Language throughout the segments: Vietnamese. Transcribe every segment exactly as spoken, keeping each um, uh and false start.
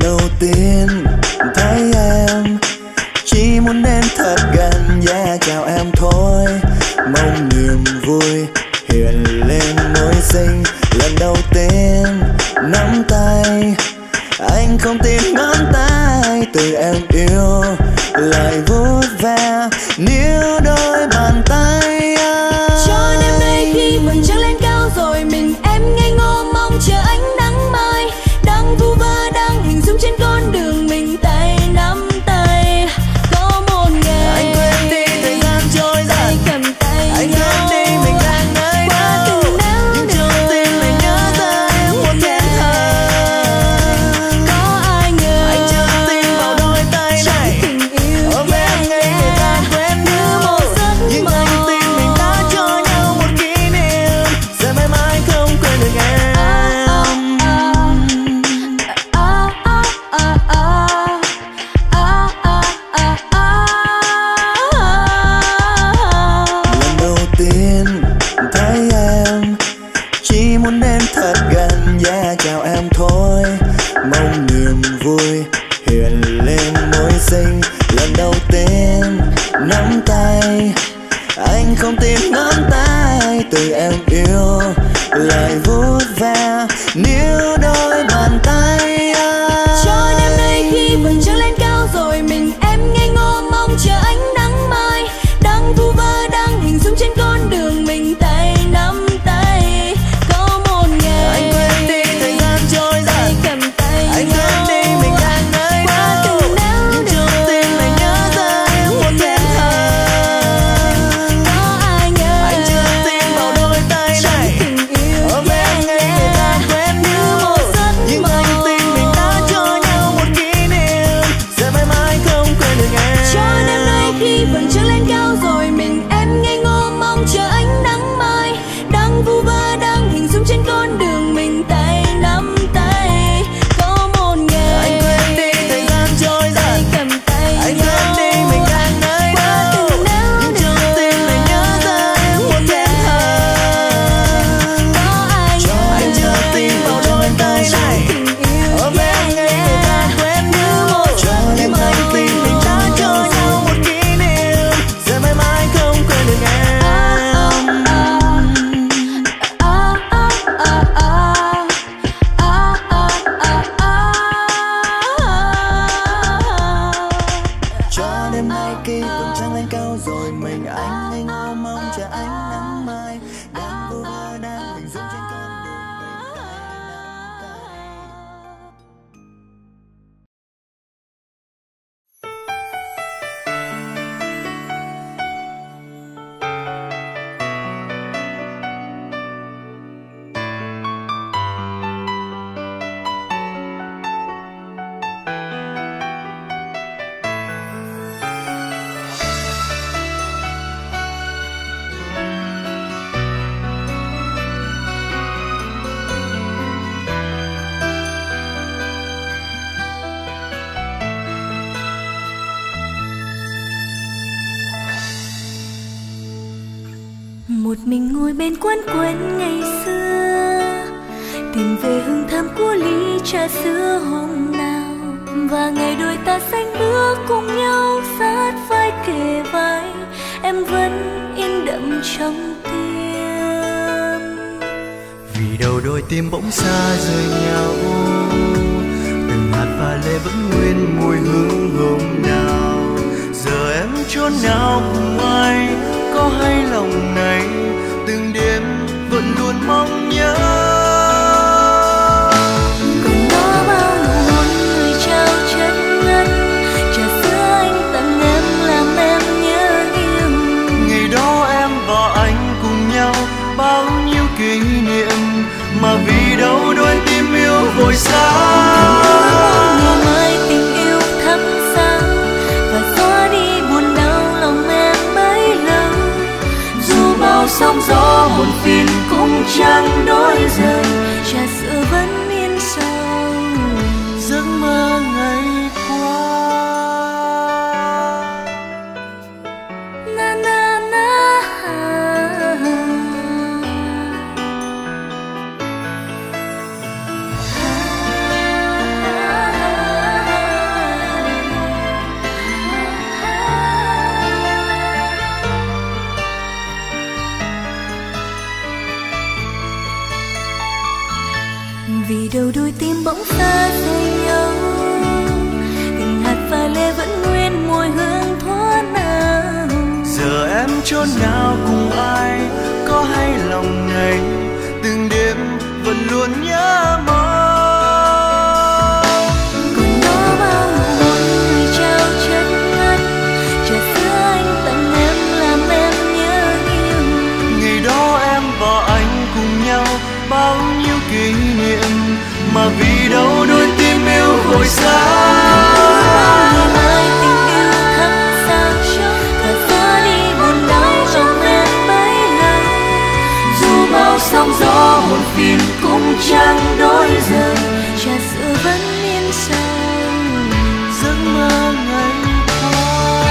đầu tiên thấy em chỉ muốn đến thật gần, yeah, chào em thôi. Mong niềm vui hiện lên môi xinh. Lần đầu tiên nắm tay anh không tin ngón tay, từ em yêu lại vuốt ve níu đôi bàn tay. Cho đêm nay khi vầng trăng lên cao rồi, mình em ngây ngô mong chờ ánh nắng mai. Đang vu vơ đang hình dung trên con đường mình tay nắm tay. Có một ngày anh quên đi thời gian trôi dần, tay cầm tay anh nhau. quên đi mình đang nơi Qua đâu, từng nẻo nhưng đường trong tim lại nhớ tới một tiếng thơ. Có ai ngờ Anh chưa tin vào đôi tay này, tình yêu ôm em ngay thời gian quên nhau. Nhưng anh tin mình đã cho nhau một kỷ niệm, sẽ mãi mãi không quên được em. Lần đầu tiên thấy em chỉ muốn đến thật gần, yeah, chào em thôi. Mong niềm vui hiện lên môi xinh. Lần đầu tiên nắm tay anh không tin ngón tay, từ em yêu lại vuốt ve níu đôi bàn tay. Cho đêm nay khi vầng trăng lên cao rồi, mình em ngây ngô mong chờ ánh nắng mai. Đang vu vơ đang hình dung trên con đường mình tay nắm tay. Có một ngày Anh quên đi thời gian trôi dần, tay cầm tay anh nhau. quên đi mình đang nơi Qua đâu, từng nẻo nhưng trong đường tim lại nhớ tới một tiếng thơ. Có ai ngờ Anh chưa tin vào đôi tay này, tình yêu ôm em ngay thời gian quên nhau. Nhưng anh tin mình đã cho nhau một kỷ niệm, sẽ mãi mãi không quên được em. cho đêm nay khi vầng trăng lên cao rồi, mình em ngây ngô mong chờ ánh nắng mai. Đang vu vơ đang hình dung trên con đường mình tay nắm tay. Có một ngày Anh quên đi thời gian trôi dần, cầm tay anh nhau. quên đi mình đang nơi Qua đâu, từng nẻo nhưng trong tim lại nhớ tới một tiếng thơ. Có ai ngờ Anh chưa tin vào đôi tay này, tình yêu ôm em ngay thời gian quên nhau. Nhưng anh tin mình đã cho nhau một kỷ niệm, sẽ mãi mãi không quên được em. Cho đêm nay khi vầng trăng lên cao rồi, mình anh ngây ngô mong chờ ánh nắng mai. Đang vu vơ đang hình dung trên con đường mình tay nắm tay. Một mình ngồi bên quán quen ngày xưa, tìm về hương thơm của ly trà sữa hôm nào. Và ngày đôi ta sánh bước cùng nhau, sát vai kề vai, em vẫn in đậm trong tim. Vì đầu đôi tim bỗng xa rời nhau, từng hạt pha lê vẫn nguyên mùi hương hôm nào. Giờ em chốn nào cùng ai, có hay lòng này từng đêm vẫn luôn mong nhớ. Còn đó bao nụ hôn người trao chân ngân, trà sữa anh tặng em làm em nhớ yêu. Ngày đó em và anh cùng nhau bao nhiêu kỷ niệm, mà vì đâu đôi tim yêu vội xa. Ngày mai tình yêu thắm sáng và xóa đi buồn đau lòng em bấy lâu. Dù chốn nào cùng ai có hay lòng này, từng đêm vẫn luôn nhớ mong. Còn đó bao một người trao chân ngân, trà sữa anh tặng em làm em nhớ yêu. Ngày đó em và anh cùng nhau bao nhiêu kỷ niệm, mà vì đâu đôi tim yêu hồi sáng. Ai tình yêu thắm sao cho cả xóa đi buồn đau trong em bấy lần. Dù bao sóng gió muộn phiền cũng chẳng đổi dời, trà sữa vẫn miên sầu Giấc mơ ngày qua.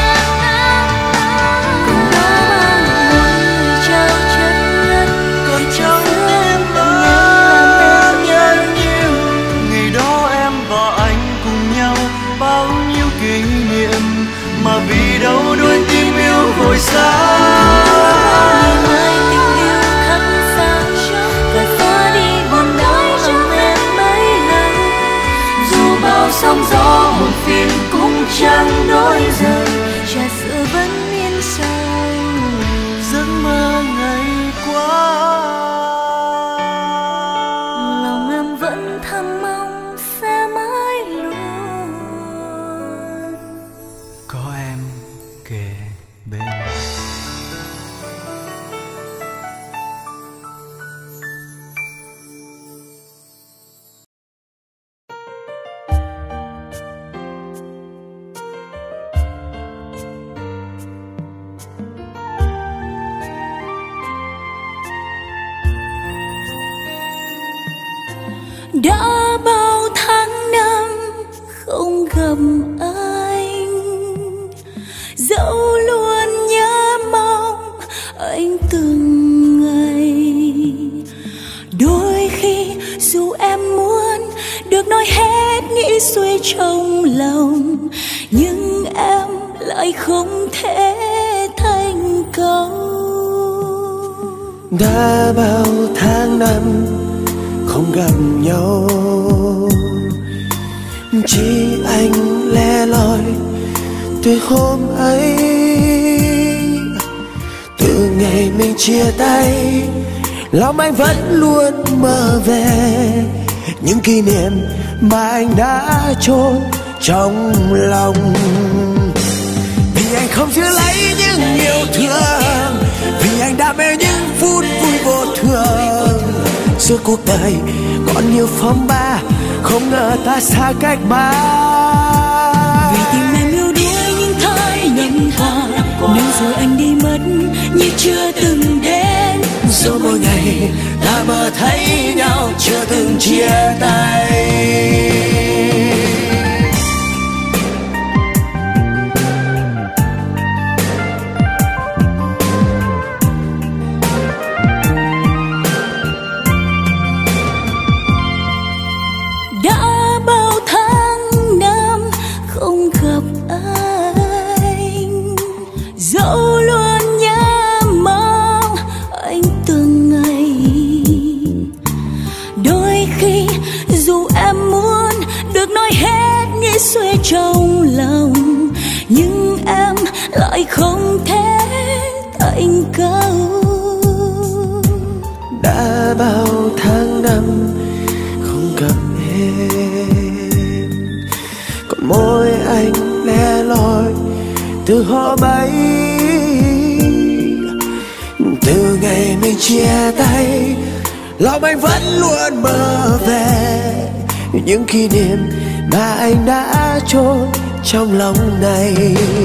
Còn đó bao người trao chân ngân, Còn trong tim vẫn nhớ nhiều. Ngày đó em và anh cùng nhau bao nhiêu kỷ niệm, mà vì đâu đôi tim yêu hồi sáng. ai tình yêu thắm sao cho cả xóa đi buồn đau trong em bấy lần. Dù bao sóng gió muộn phiền cũng chẳng đổi dời, trà sữa vẫn miên sầu Giấc mơ ngày qua. lòng em vẫn thầm mong sẽ mãi luôn Có em kề bên. đã bao tháng năm không gặp anh, dẫu luôn nhớ mong anh từng ngày. Đôi khi dù em muốn được nói hết nghĩ suy trong lòng, nhưng em lại không thể thành câu. Đã bao tháng năm không gặp nhau, chỉ anh lẻ loi từ hôm ấy. Từ ngày mình chia tay, lòng anh vẫn luôn mơ về những kỷ niệm mà anh đã chôn trong lòng. Vì anh không giữ lấy những yêu thương, vì anh đã mê những phút vui vô thường. Giữa cuộc đời còn nhiều phong ba, không ngờ ta xa cách mãi. Vì tim em yêu đuối những tháng năm qua, nên rồi anh đi mất như chưa từng đến. Rồi mỗi ngày ta mơ thấy nhau, chưa từng chia tay. Đã bao tháng năm không gặp anh, dẫu luôn nhớ mong anh từng ngày. Đôi khi dù em muốn được nói hết nghĩ suy trong lòng, nhưng em lại không thể thành câu. Đã bao tháng năm không gặp em, còn môi anh lẻ loi từ hôm ấy. Từ ngày mình chia tay, lòng anh vẫn luôn mơ về những kỷ niệm mà anh đã chôn trong lòng này.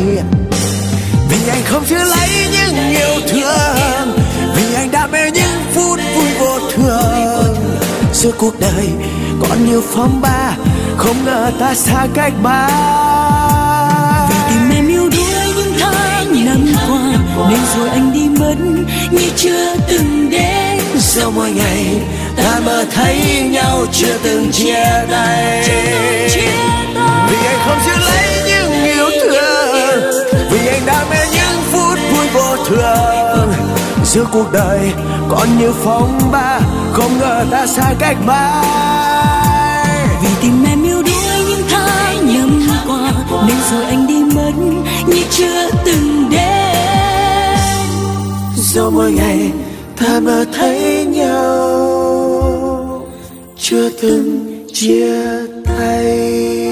Vì anh không giữ lấy những yêu thương, vì anh đã mê những phút vui vô thường. Giữa cuộc đời còn nhiều phong ba, không ngờ ta xa cách mãi. Vì tìm em yêu đuối những tháng năm qua, nên rồi anh đi mất như chưa từng đến. Sau mỗi ngày ta mơ thấy nhau, chưa từng chia tay. Vì anh không giữ lấy những yêu thương, vì anh đã mê những phút vui vô thường. Giữa cuộc đời còn nhiều phong ba, không ngờ ta xa cách mãi. Vì tìm em yêu đuối những tháng năm qua, nên rồi anh đi mất như chưa từng đến. dẫu mỗi ngày ta mơ thấy nhau, chưa từng chia tay.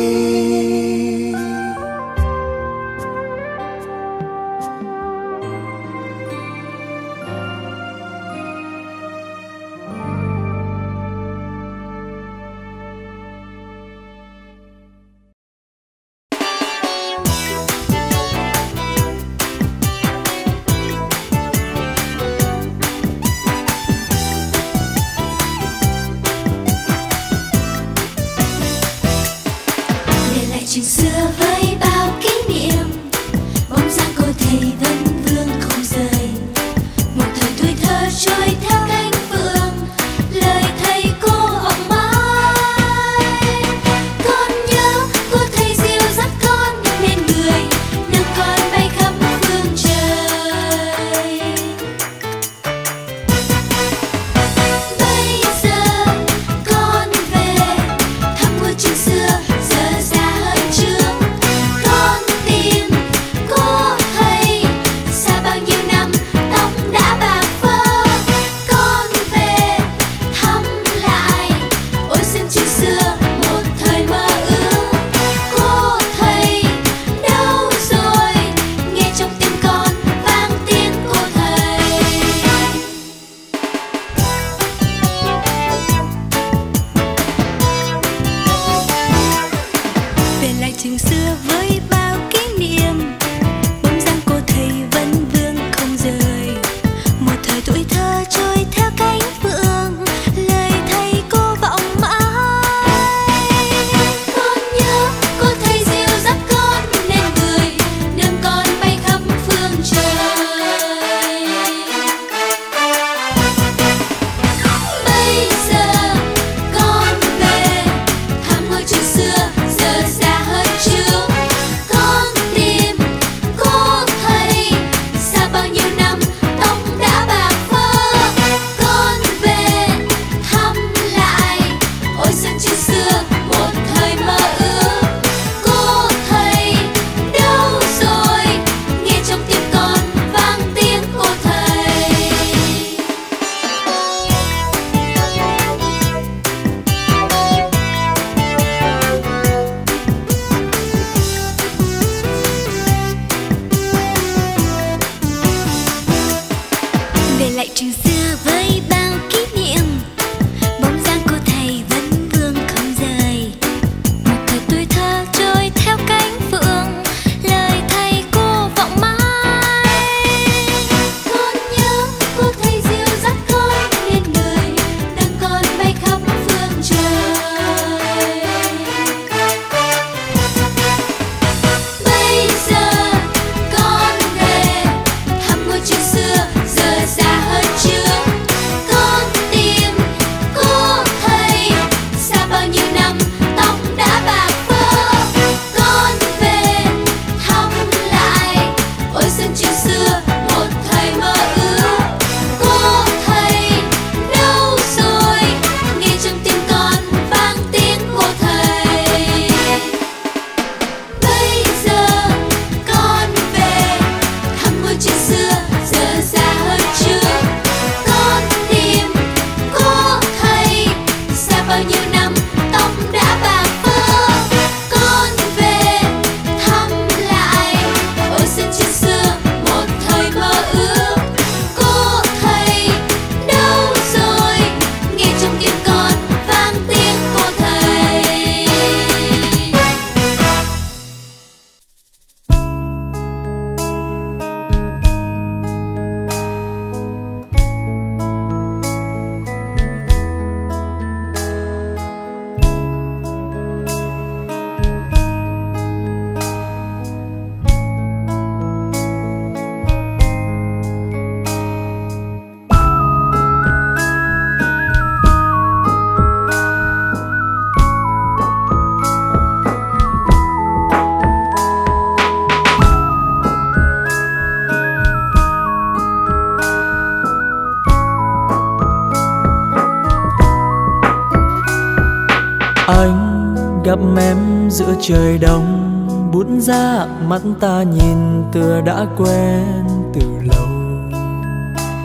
Anh gặp em giữa trời đông, bút ra mắt ta nhìn tựa đã quen từ lâu.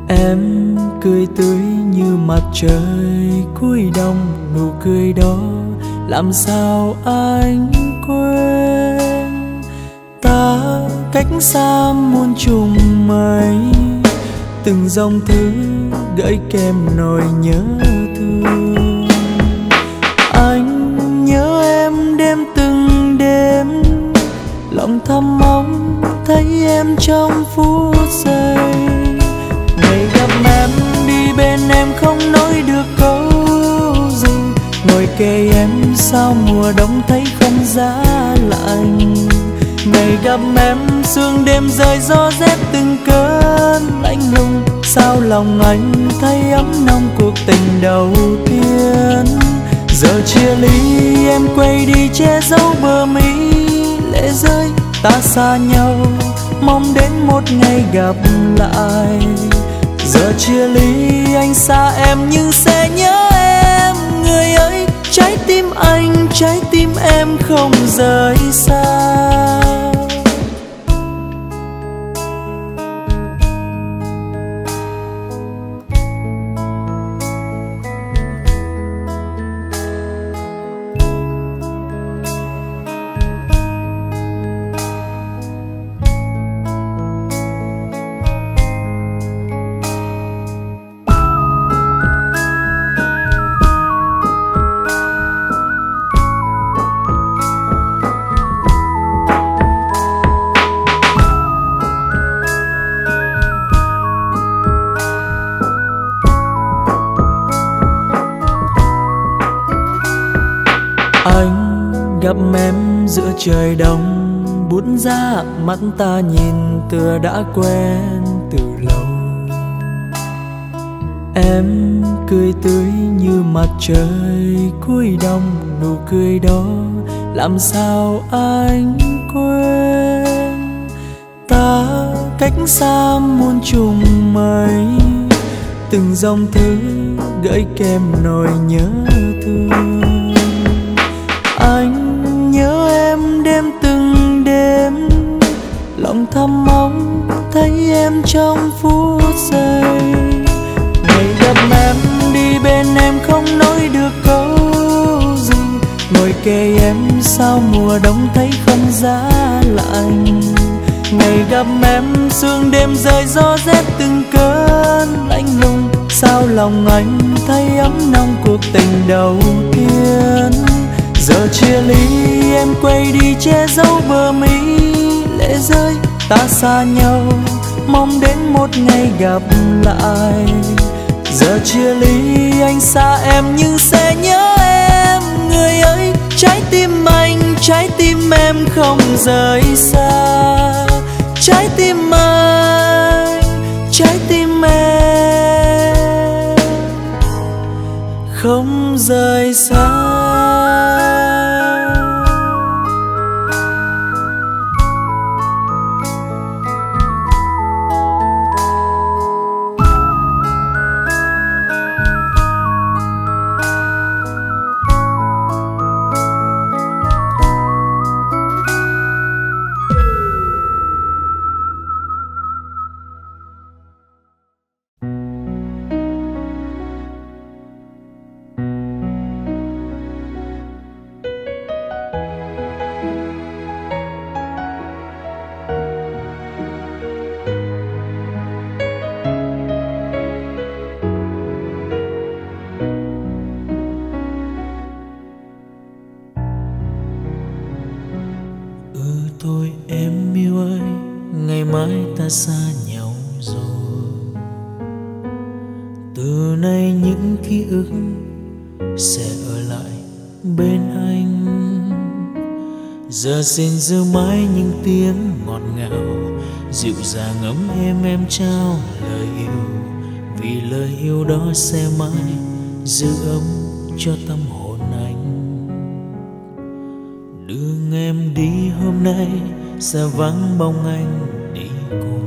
Em cười tươi như mặt trời cuối đông, nụ cười đó làm sao anh quên. Ta cách xa muôn trùng mây, từng dòng thư gửi kèm nỗi nhớ thương. Anh nhớ em đêm từng đêm, lòng thầm mong thấy em trong phút giây. Ngày gặp em đi bên em không nói được câu gì, ngồi kề em sao mùa đông thấy không giá lạnh. Ngày gặp em sương đêm rơi gió rét từng cơn lạnh lùng, sao lòng anh thấy ấm nồng cuộc tình đầu tiên. Giờ chia ly em quay đi che giấu bờ mi lệ rơi, ta xa nhau mong đến một ngày gặp lại. Giờ chia ly anh xa em nhưng sẽ nhớ em người ơi, trái tim anh trái tim em không rời xa. Anh gặp em giữa trời đông, bút ra mắt ta nhìn tựa đã quen từ lâu. Em cười tươi như mặt trời cuối đông, nụ cười đó làm sao anh quên. Ta cách xa muôn trùng mây, từng dòng thư gửi kèm nỗi nhớ thương. Anh nhớ em đêm từng đêm, lòng thầm mong thấy em trong phút giây. Ngày gặp em đi bên em không nói được câu gì, ngồi kề em sao mùa đông thấy không giá lạnh. Ngày gặp em sương đêm rơi gió rét từng cơn lạnh lùng, sao lòng anh thấy ấm nồng cuộc tình đầu tiên. Giờ chia ly em quay đi che giấu bờ mi lệ rơi, ta xa nhau mong đến một ngày gặp lại. Giờ chia ly anh xa em nhưng sẽ nhớ em người ơi, trái tim anh trái tim em không rời xa. Trái tim anh trái tim em không rời xa. Xa nhau rồi, từ nay những ký ức sẽ ở lại bên anh. Giờ xin giữ mãi những tiếng ngọt ngào dịu dàng ấm êm em trao lời yêu, vì lời yêu đó sẽ mãi giữ ấm cho tâm hồn anh. Đường em đi hôm nay sẽ vắng bóng anh đi cùng,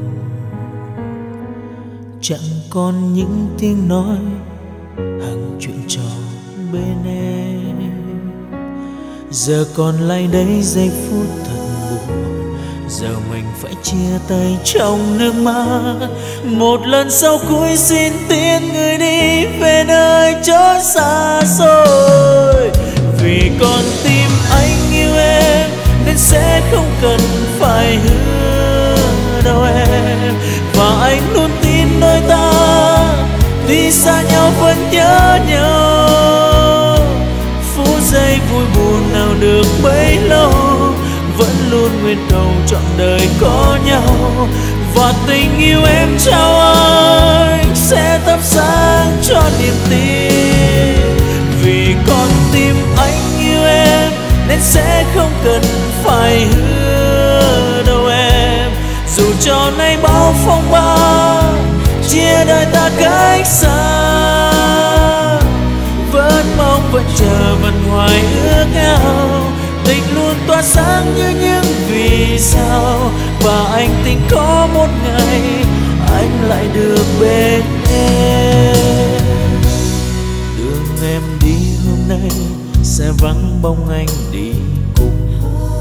chẳng còn những tiếng nói hàng chuyện trò bên em. Giờ còn lại đây giây phút thật buồn, giờ mình phải chia tay trong nước mắt. Một lần sau cuối xin tiễn người đi về nơi chốn xa xôi. Vì con tim anh yêu em nên sẽ không cần phải hứa đâu em. Và anh luôn tin đôi ta tuy xa nhau vẫn nhớ nhau. Phút giây vui buồn nào được bấy lâu, vẫn luôn nguyện cầu trọn đời có nhau. Và tình yêu em trao anh sẽ thắp sáng cho niềm tin. Vì con tim anh yêu em nên sẽ không cần phải hứa đâu em. Dù cho nay bao phong ba chia đời ta cách xa, vẫn mong vẫn chờ vẫn hoài ước ao. Tình luôn tỏa sáng như những vì sao. Và anh tin có một ngày anh lại được bên em. Đường em đi hôm nay sẽ vắng bóng anh đi cùng.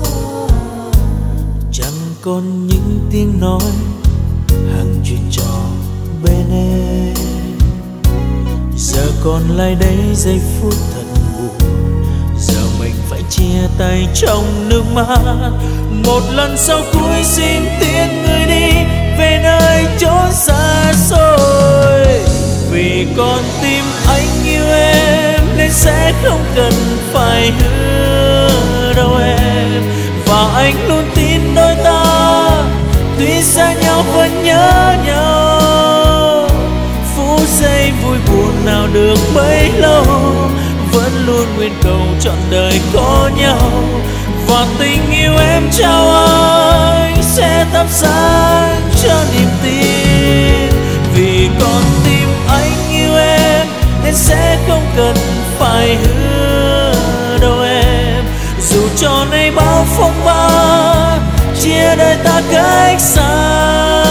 Chẳng còn những tiếng nói hàng chuyện trò bên em. Giờ còn lại đây giây phút thật buồn, giờ mình phải chia tay trong nước mắt. Một lần sau cuối xin tiễn người đi về nơi chốn xa xôi. Vì con tim anh yêu em nên sẽ không cần phải hứa đâu em. Và anh luôn tin đôi ta tuy xa nhau vẫn nhớ nhau. Phút giây vui buồn nào được bấy lâu, vẫn luôn nguyện cầu trọn đời có nhau. Và tình yêu em trao anh sẽ thắp sáng cho niềm tin. Vì con tim anh yêu em nên sẽ không cần phải hứa đâu em. Dù cho nay bao phong ba chia đời ta cách xa,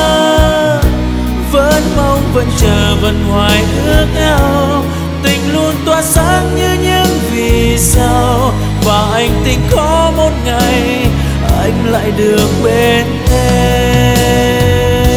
vẫn mong vẫn chờ vẫn hoài ước ao. Tình luôn tỏa sáng như những vì sao. Và anh tin có một ngày anh lại được bên em.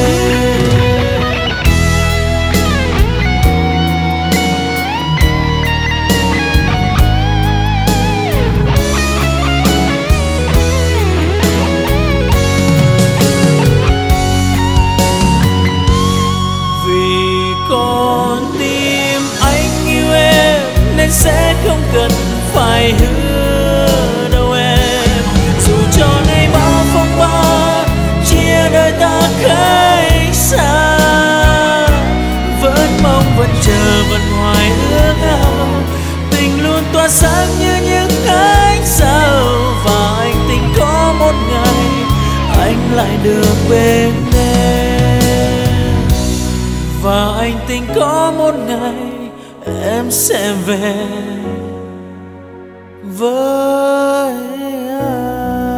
Vì con tim anh yêu em nên sẽ không cần phải hứa đâu em. Dù cho nay bao phong ba chia đời ta cách xa, vẫn mong vẫn chờ vẫn hoài ước ao. Tình luôn tỏa sáng như những ánh sao. Và anh tin có một ngày anh lại được bên em. Và anh tin có một ngày em sẽ về với anh.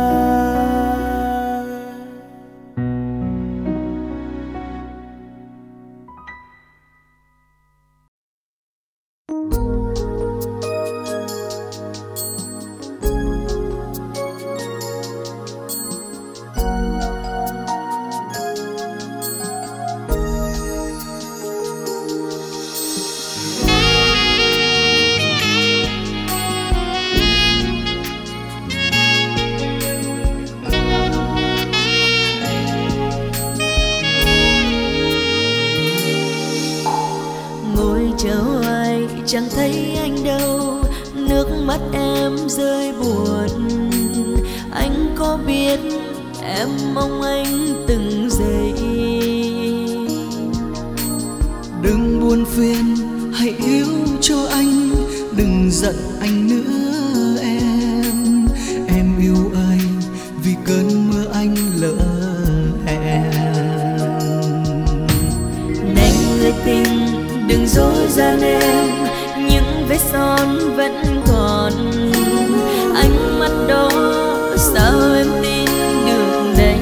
Chẳng thấy anh đâu, nước mắt em rơi buồn. Anh có biết em mong anh từng giây. Đừng buồn phiền, hãy yêu cho anh, đừng giận anh nữa em. Em yêu anh vì cơn mưa anh lỡ hẹn. Này người tình, đừng dối gian em, những vết son vẫn còn. Ánh mắt đó sao em tin được đây?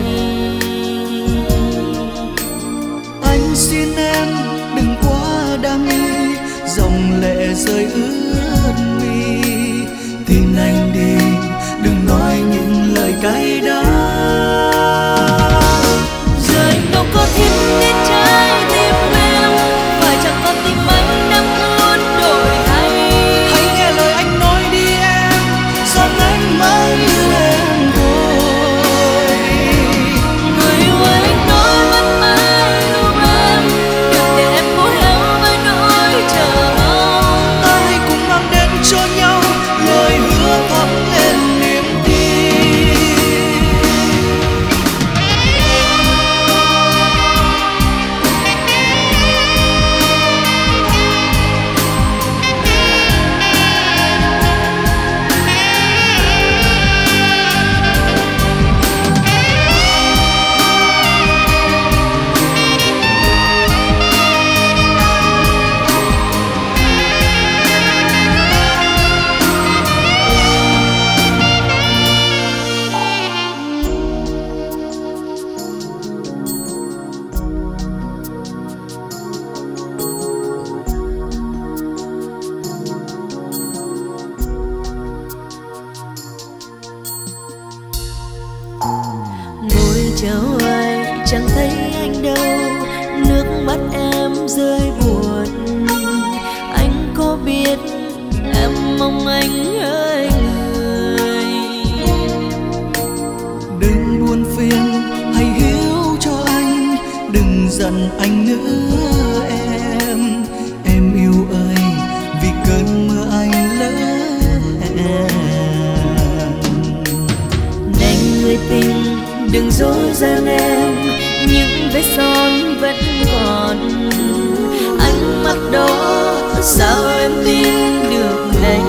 Anh xin em đừng quá đa nghi, dòng lệ rơi ướt mi. Tin anh đi, đừng nói những lời cay đắng. chào ai chẳng thấy anh đâu, nước mắt em rơi buồn. Anh có biết em mong anh ơi người. Đừng buồn phiền hãy hiểu cho anh, đừng giận anh nữa em. Em yêu ơi vì cơn mưa anh lỡ Này người tình đừng dối gian em, những vết son vẫn còn. Ánh mắt đó sao em tin được đây.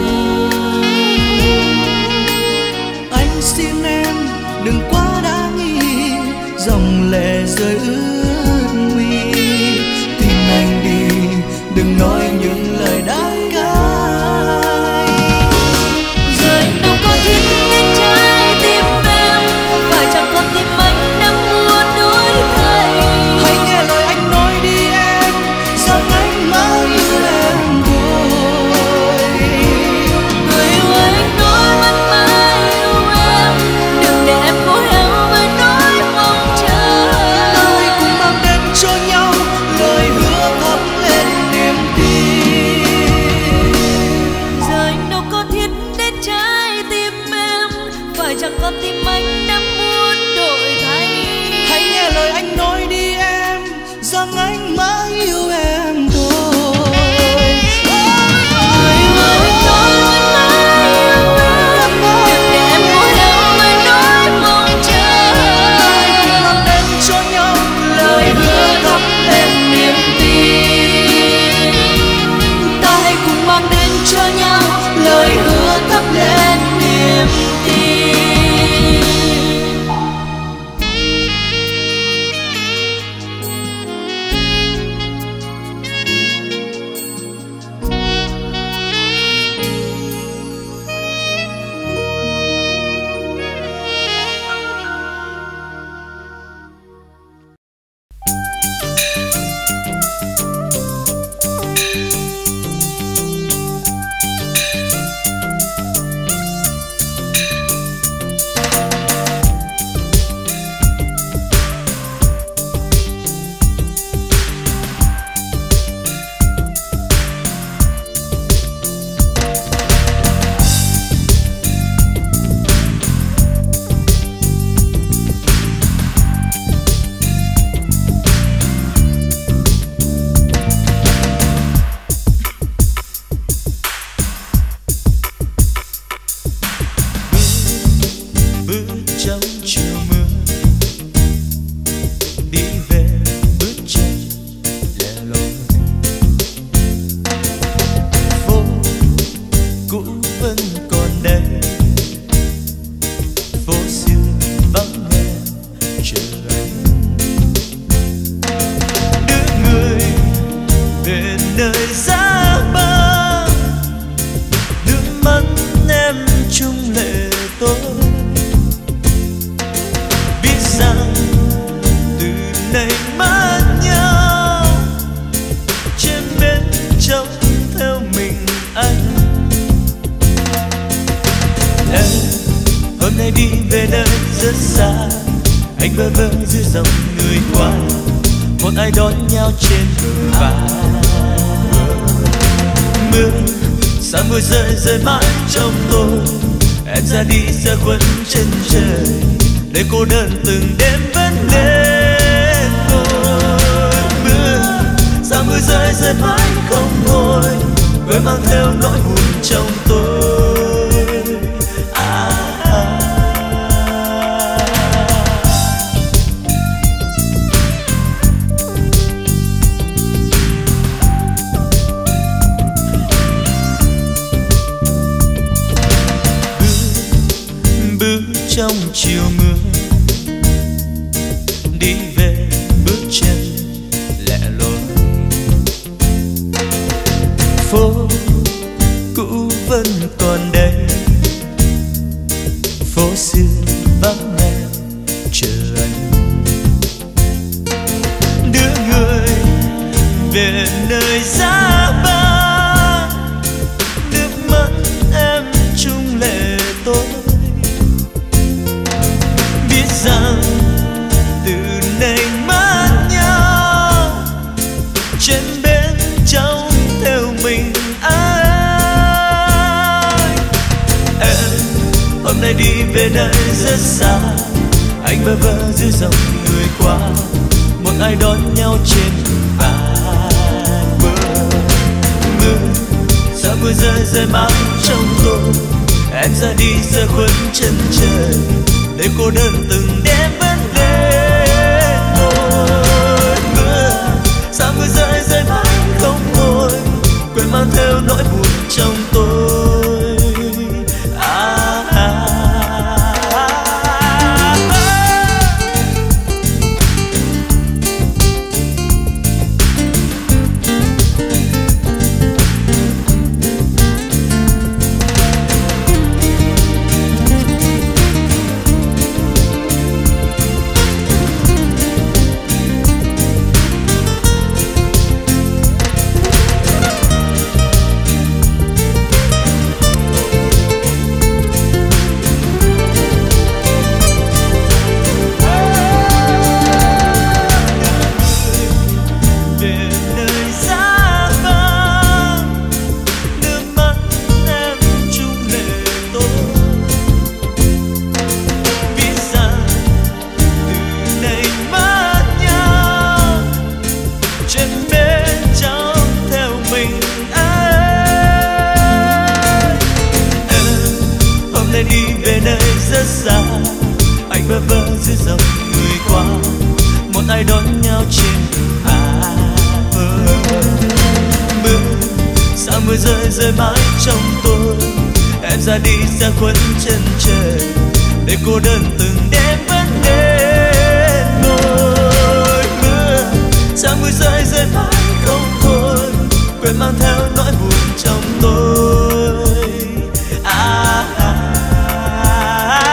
Anh xin em đừng quá đa nghi, dòng lệ rơi ướt mi. Tin anh đi đừng nói những lời đắng cay. Rồi đâu có thiết đến trái tim em, phải chẳng con tim anh đang muốn đổi thay. Hãy nghe lời anh nói đi em, rằng anh mãi yêu em thôi. Người yêu anh nói vẫn mãi yêu em, đừng để em cố héo với nỗi mong chờ. Ta hãy cùng mang đến cho nhau lời hứa thắp lên niềm tin. Giờ anh đâu có thiết đến trái tim em, phải chẳng con tim anh đang muốn đổi thay. Hãy nghe lời anh nói đi em, rằng anh mãi yêu em thôi. Người yêu anh nói vẫn mãi yêu em, đừng để em cố héo với nỗi mong chờ. Mang đến cho nhau lời hứa thắp lên niềm tin. Ta hãy cùng mang đến cho nhau lời hứa thắp lên niềm tin. Rơi mãi trong tôi, em ra đi xa khuất chân trời, để cô đơn từng đêm vẫn đến tôi. Mưa sao mưa rơi rơi mãi không thôi, vừa mang theo nỗi buồn trong tôi. À, à. Trong chiều mưa đi về bước chân lẻ loi, phố cũ vẫn còn đây, phố xưa vắng em chờ anh. Đưa người về nơi xa ba, nước mắt em chung lệ tôi. Biết rằng về nơi rất xa, anh vơ vơ giữa dòng người qua, một ai đón nhau trên vai bờ. Mưa sao mưa rơi rơi mãi trong tôi, em ra đi rơi khuất chân trời, để cô đơn từng đêm vẫn đến ngồi. Mưa sao mưa rơi rơi mãi không thôi, quên mang theo nỗi buồn trong tôi. Rơi mãi trong tôi, em ra đi xa khuất chân trời, để cô đơn từng đêm vẫn đến ngồi. Mưa sao mưa rơi rơi mãi không thôi, quên mang theo nỗi buồn trong tôi. À, à, à,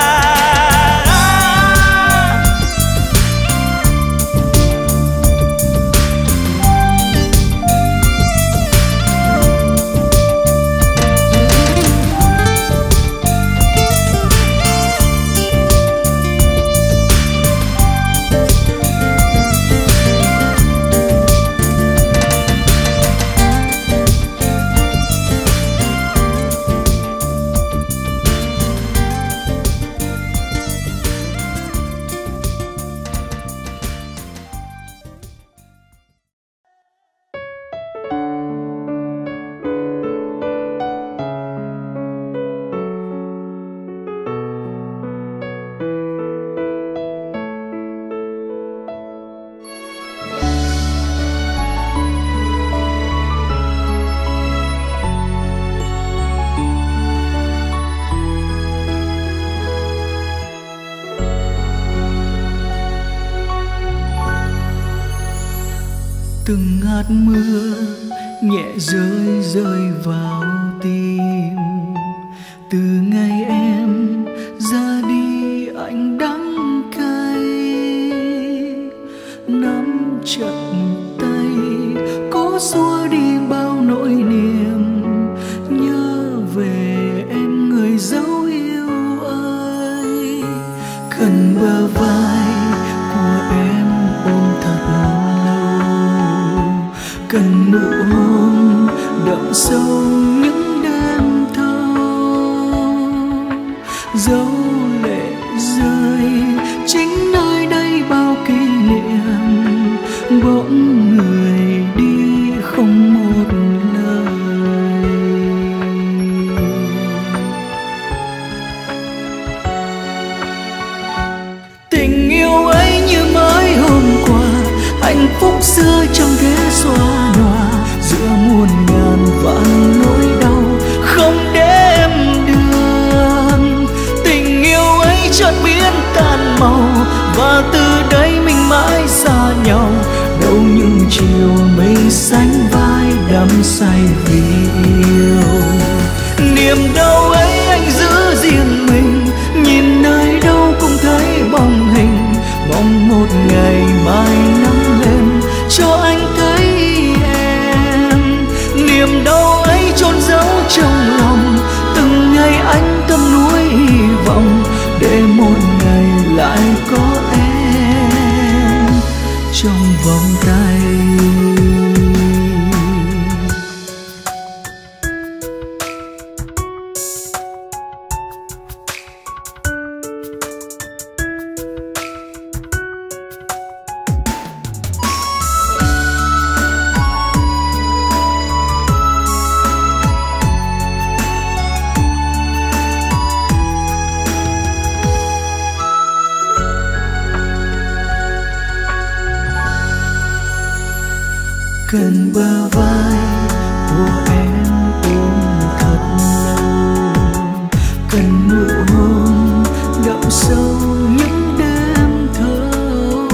từng hạt mưa nhẹ rơi rơi vào tim. Từ ngày em ra đi anh đắng cay, nắm chặt tay có xua đi bao nỗi niềm, nhớ về em người dấu yêu ơi. Khẩn bờ vai của em ôm thật lâu, cần nụ hôn đậm sâu những đêm thâu. Dấu lệ rơi chính nơi đây bao kỷ niệm, bỗng người đi không một lời. Tình yêu ấy như mới hôm qua, hạnh phúc xưa trong ghế xoa nhòa, giữa muôn ngàn vạn nỗi đau không để em đường. Tình yêu ấy chợt biến tàn màu, và từ đây mình mãi xa nhau. Đâu những chiều mây sánh vai đắm say vì yêu. Niềm đau ấy anh giữ riêng mình, nhìn nơi đâu cũng thấy bóng hình. Mong một ngày mai nắng lên cho anh thấy em. Niềm đau ấy chôn giấu trong lòng, từng ngày anh tâm nuối hy vọng, để một ngày lại có em trong vòng tay. cần bờ vai của em ôm thật lâu, cần nụ hôn đậm sâu những đêm thâu,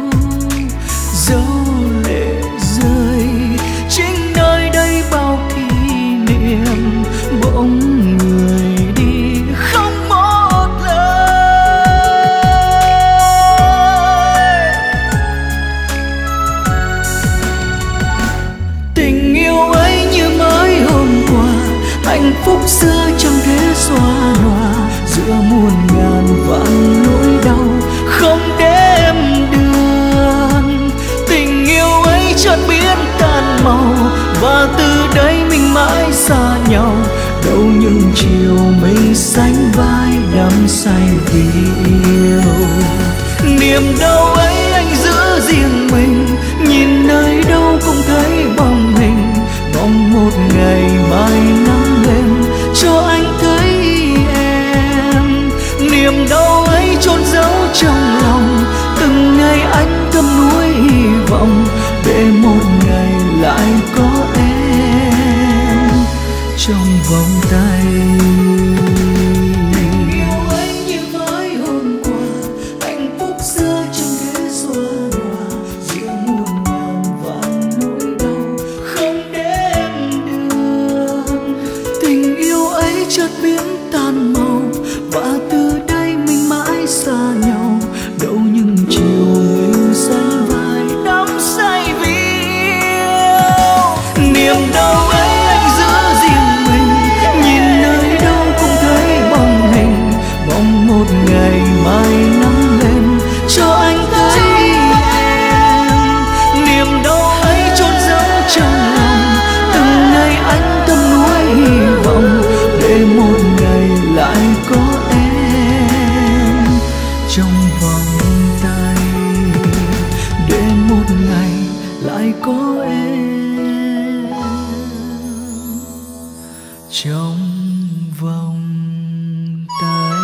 dấu lệ rơi chính nơi đây bao kỷ niệm, bỗng người đi không một lời. Tình yêu ấy như mới hôm qua, hạnh phúc xưa chẳng thể xóa nhòa, giữa muôn ngàn vạn nỗi đau không đếm đường. Tình yêu ấy chợt biến tan màu, và từ đây mình mãi xa nhau. Đâu những chiều mình sánh vai đắm say vì yêu. Niềm đau ấy anh giữ riêng mình, nhìn nơi đâu cũng thấy bóng hình. Mong một ngày mai nắng lên cho anh thấy em. Niềm đau ấy chôn giấu trong lòng, từng ngày anh thầm nuối hy vọng, để một ngày lại có em trong vòng tay. Tình yêu ấy như mới hôm qua, hạnh phúc xưa chẳng thể xóa nhòa, giữa muôn ngàn vạn nỗi đau không đếm đường. Tình yêu ấy chợt biến tan màu, và từ đây mình mãi xa nhau. Đâu những chiều mình sánh vai đắm say vì yêu. Niềm đau ấy anh giữ riêng mình, nhìn nơi đâu cũng thấy bóng hình. Mong một ngày mai nắng lên cho anh thấy em. Niềm đau ấy chôn giấu trong lòng, từng ngày anh thầm nuối hy vọng, để một ngày lại có em trong vòng tay, để một ngày lại có em trong vòng tay.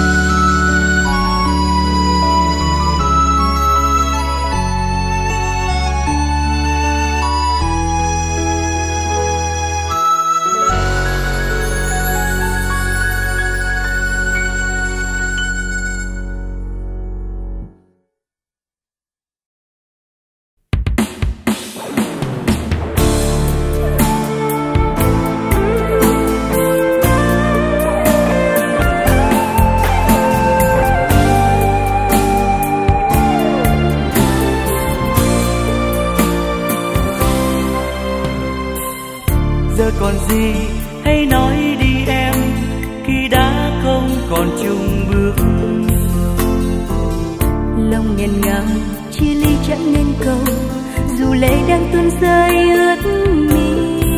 Giờ còn gì hãy nói đi em, khi đã không còn chung bước. Lòng nghẹn ngào chia ly chẳng nên cầu, dù lệ đang tuôn rơi ướt mi.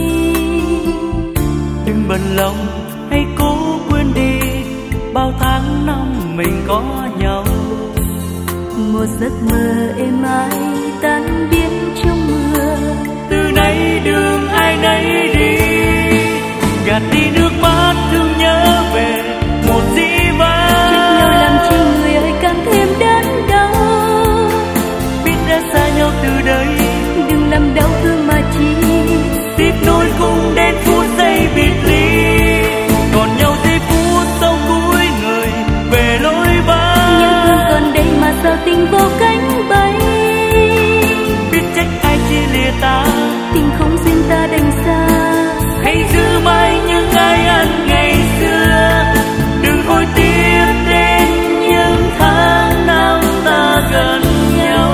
Đừng bận lòng hãy cố quên đi bao tháng năm mình có nhau. Một giấc mơ êm ái tan biến trong mưa, từ nay đường ai nấy đi, gạt đi nước mắt thương nhớ về một dĩ vãng. Trách nhau làm chi người ơi càng thêm đớn đau, biết đã xa nhau từ đây, đừng làm đau thương mà chi tiếp nối cùng đến phút giây biệt ly. Còn nhau giây phút sau cuối người về lối vắng, nhưng thương còn đây mà sao tình vô cánh bay. biết trách ai chia lìa ta, tình không duyên ta đành xa. hãy giữ mãi những ai ăn ngày xưa, đừng hối tiếc đến những tháng năm ta gần nhau.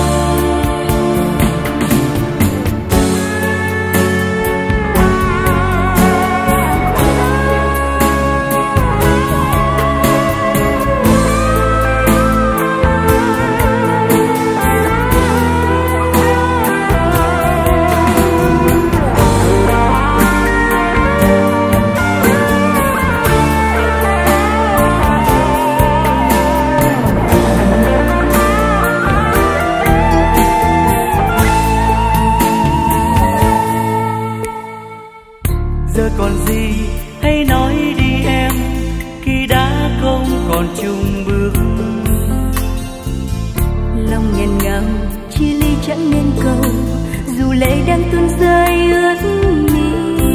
Giờ còn gì hãy nói đi em, khi đã không còn chung bước. Lòng nghẹn ngào chia ly chẳng nên cầu, dù lệ đang tuôn rơi ướt mi.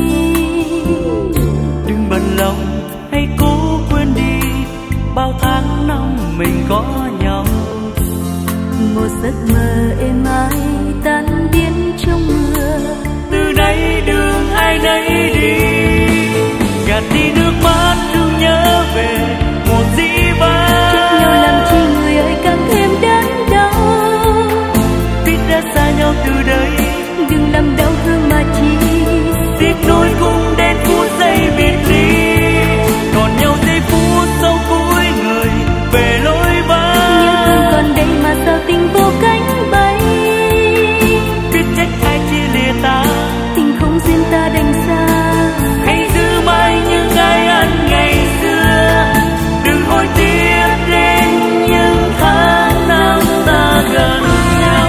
Đừng bận lòng hay cố quên đi bao tháng năm mình có nhau. Một giấc mơ êm ái tan biến trong mưa. Từ nay đường ai nấy đi, gạt đi nước mắt thương nhớ về một dĩ vãng. Trách nhau làm chi người ơi càng thêm đớn đau. Biết đã xa nhau từ đây, đừng làm đau thương mà chi. tiếc nuối cũng đến phút giây biệt ly. Còn nhau giây phút sau cuối người về lối vắng. Nhớ thương còn đây mà sao tình vô cánh bay. Biết trách ai chia lìa ta, tình không duyên ta đành xa. hãy giữ mãi những cái ăn ngày xưa. Đừng hối tiếc đến những tháng năm ta gần nhau.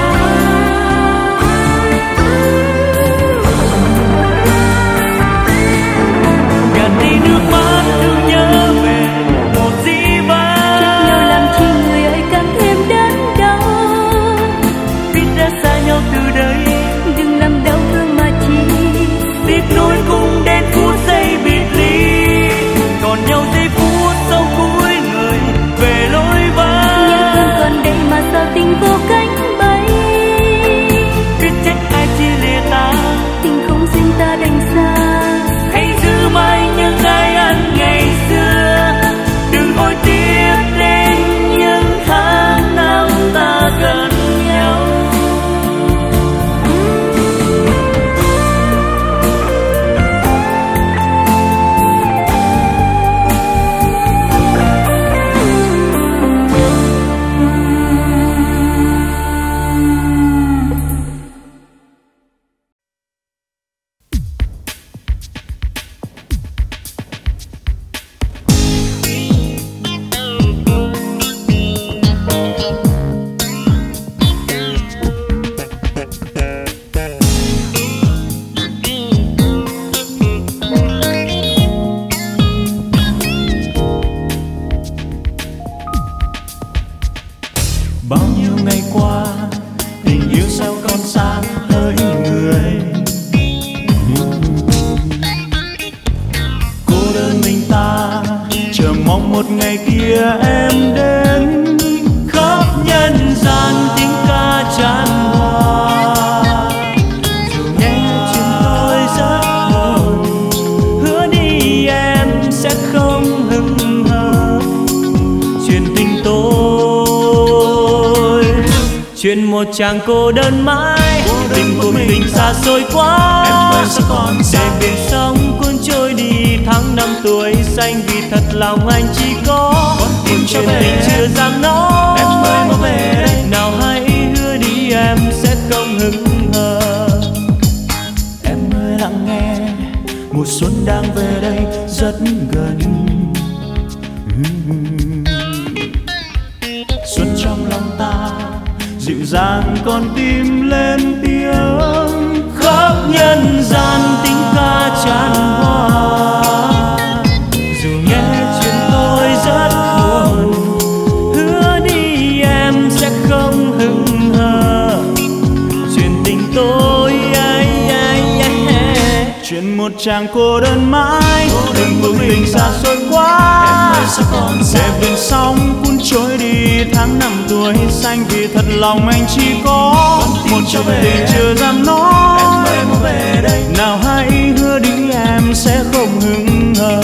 Gạt đi nước mắt thương nhớ về một dĩ vãng. Trách nhau làm chi người ơi càng thêm đớn đau. Biết đã xa nhau từ đây, Đừng làm đau thương mà chi. tiếc nuối cũng đến phút giây biệt ly. Còn nhau giây phút sau cuối người về lối vắng. Nhớ thương còn đây mà sao tình vô cánh bay. Biết trách ai chia lìa ta, Tình không duyên ta đành xa. hãy giữ mãi những cái ăn ngày xưa. Đừng hối tiếc đến những tháng năm ta gần nhau. Bao nhiêu ngày qua tình yêu sao còn xa hơi người. Cô đơn mình ta chờ mong một ngày kia em đến. Khắp nhân gian tiếng ca tràn hòa. Dù nghe chuyện tôi rất buồn, hứa đi em sẽ không hững hờ. Chuyện tình tôi, chuyện một chàng cô đơn mãi. Tình của mình xa xôi quá, em ơi sao còn xa. Để biển sông cuốn trôi đi tháng năm tuổi xanh. Vì thật lòng anh chỉ có một chuyện tình chưa dám nói. Em ơi mau về đây, nào hãy hứa đi em sẽ không hững hờ. Em ơi lặng nghe, mùa xuân đang về đây rất gần. Xuân trong lòng ta dịu dàng con tim lên tiếng. Khắp nhân gian tiếng ca tràn hòa. Dù nghe chuyện tôi rất buồn, hứa đi em sẽ không hững hờ. Chuyện tình tôi ai ai ai. Chuyện một chàng cô đơn mãi. Đừng buông tình xa xôi quá. Em ơi sao còn xa. Để biển sóng cuốn trôi đi tháng năm tuổi xanh. Vì thật lòng anh chỉ có một chút tình chưa dám nói. Em ơi mau về đây, nào hãy hứa đi em sẽ không hững hờ.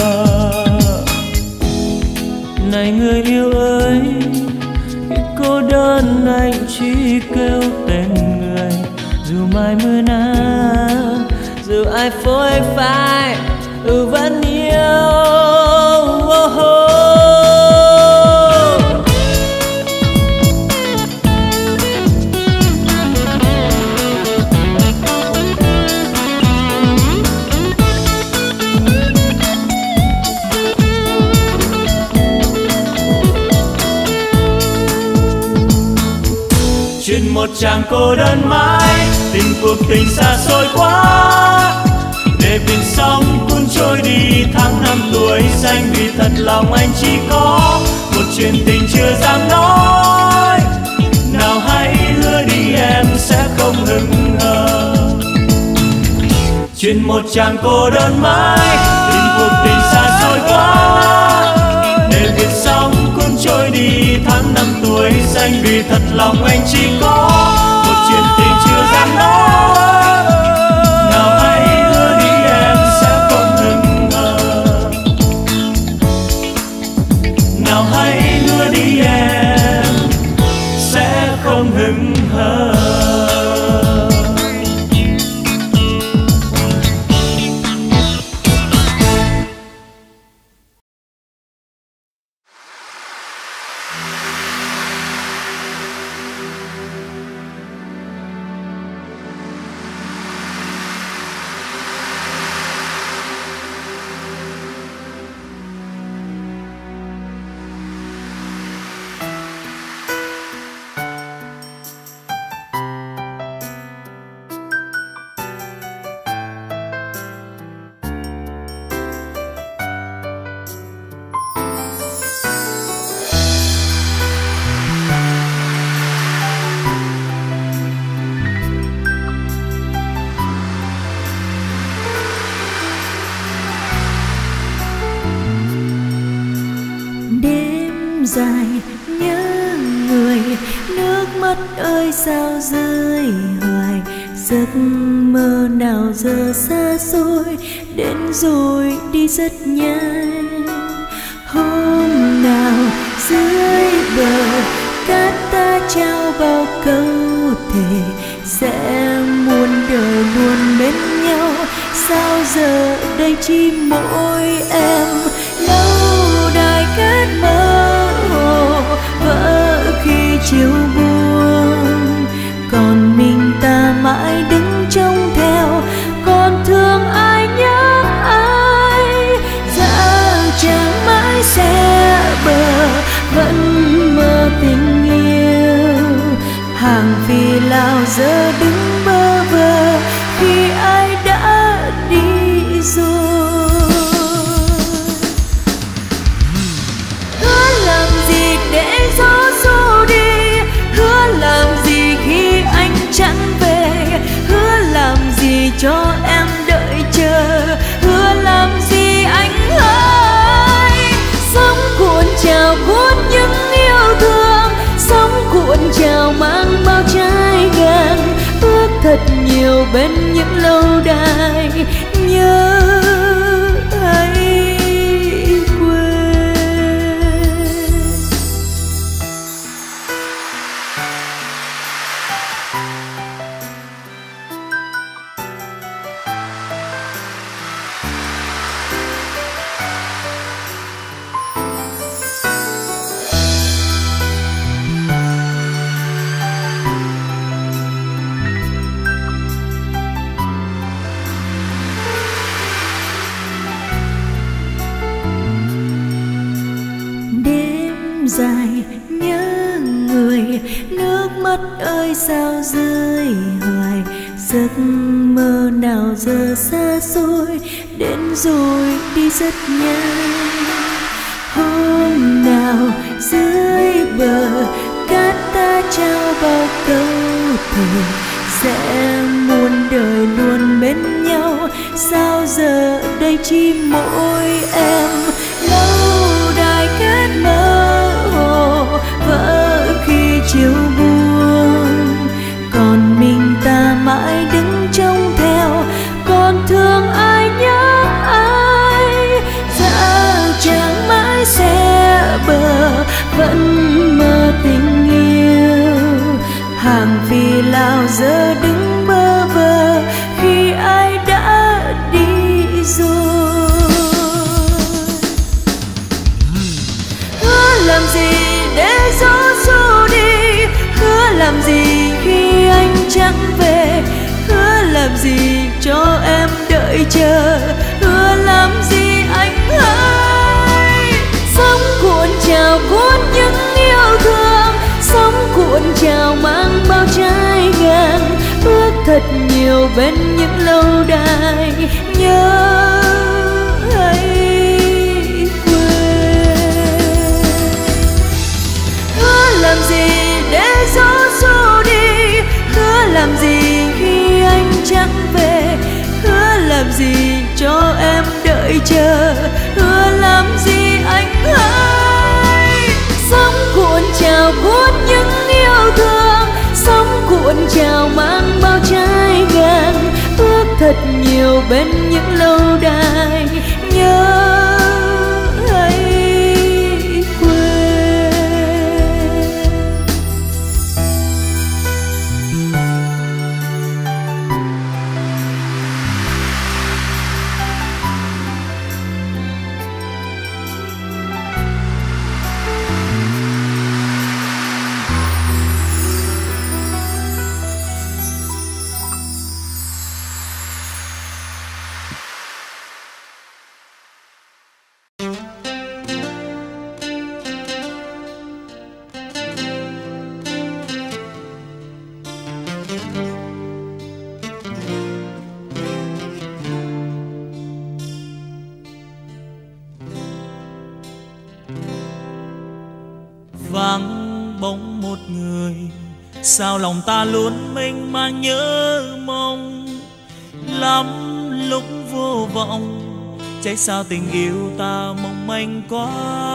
Này người yêu ơi, khi cô đơn anh chỉ kêu tên người. Dù mai mưa nắng, dù ai phôi phai, ừ vẫn yêu. Oh, oh. Chuyện một chàng cô đơn mãi. Tình cuộc tình xa xôi quá. Để biển sông cuốn trôi đi tháng năm tuổi xanh. Vì thật lòng anh chỉ có một chuyện tình chưa dám nói. Nào hãy hứa đi em sẽ không hững hờ. chuyện một chàng cô đơn mãi tìm cuộc tình xa xôi quá, để việc sống cũng trôi đi tháng năm tuổi xanh, vì thật lòng anh chỉ có một chuyện tình chưa dám nói. Nào hãy hứa đi em sẽ không ngừng ngờ, nào hãy hứa đi em sẽ không hững hờ. Dài nhớ người, nước mắt ơi sao rơi hoài, giấc mơ nào giờ xa xôi, đến rồi đi rất nhanh. Hôm nào dưới bờ cát ta trao bao câu thề, sẽ muôn đời luôn bên nhau, sao giờ đây chỉ mỗi em. Lâu đài kết mơ vỡ khi chiều buông, còn mình ta mãi đứng trông theo, còn thương ai nhớ ai. Dạ chẳng mãi sẽ bờ, vẫn mơ tình yêu, hàng vì lao giờ đứng bơ vơ khi ai đã đi rồi. Để gió xô đi, hứa làm gì khi anh chẳng về, hứa làm gì cho em đợi chờ, hứa làm gì anh ơi. Sống cuộn trào cuốn những yêu thương, sống cuộn trào mang bao trái ngang, ước thật nhiều bên những lâu đài nhớ hay. Dài nhớ người, nước mắt ơi sao rơi hoài, giấc mơ nào giờ xa xôi, đến rồi đi rất nhanh. Hôm nào dưới bờ cát ta trao bao câu thề, sẽ muôn đời luôn bên nhau, sao giờ đây chỉ mỗi em. Lâu đài kết mơ vỡ khi chiều buông, còn mình ta mãi đứng trông theo, còn thương ai nhớ ai. Dạ chẳng mãi sẽ bờ, vẫn mơ tình yêu, hàng vì lao giờ đứng bơ vơ khi ai đã đi rồi. Hứa làm gì để gió xô đi, hứa làm gì khi anh chẳng về, hứa làm gì cho em đợi chờ, hứa làm gì anh ơi. Sống cuộn trào cuốn những yêu thương, sống cuộn trào mang bao trái ngang, ước thật nhiều bên những lâu đài nhớ hay quên. Hứa làm gì để gió xô đi, hứa làm gì khi anh chẳng về, hứa làm vào cuốn những yêu thương, sóng cuộn trào mang bao trái ngang, ước thật nhiều bên những lâu đài nhớ hay quên. Vắng bóng một người, sao lòng ta luôn mênh mang nhớ mong. Lắm lúc vô vọng, trách sao tình yêu ta mong manh quá.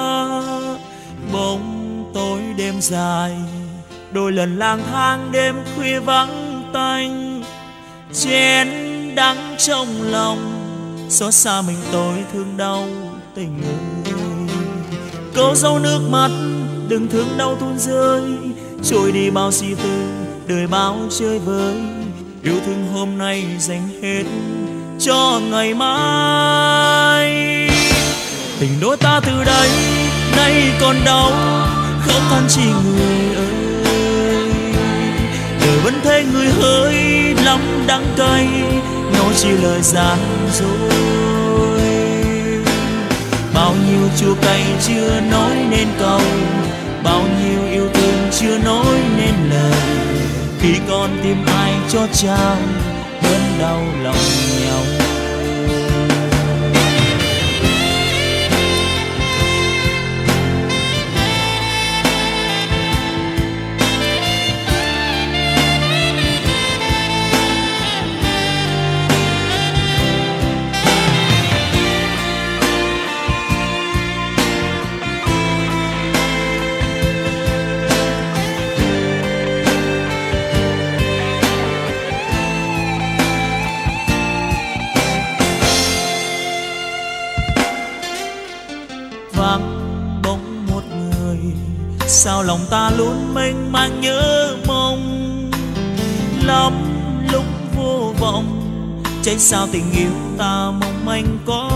Bóng tối đêm dài, đôi lần lang thang đêm khuya vắng tanh. Chén đắng trong lòng, xót xa mình tôi thương đau tình ơi. Câu dấu nước mắt đừng thương đau tuôn rơi, trôi đi bao si tư đời bao chơi vơi. Yêu thương hôm nay dành hết cho ngày mai. Tình đôi ta từ đây nay còn đau, khóc than chỉ người ơi. Đời vẫn thế người hỡi lắm đắng cay, nó chỉ lời gian dối. Bao nhiêu chua cay chưa nói nên câu, bao nhiêu yêu thương chưa nói nên lời. Khi con tìm ai cho trao đớn đau lòng nhau. Sao lòng ta luôn mênh mang nhớ mong. Lắm lúc vô vọng, trách sao tình yêu ta mong manh quá.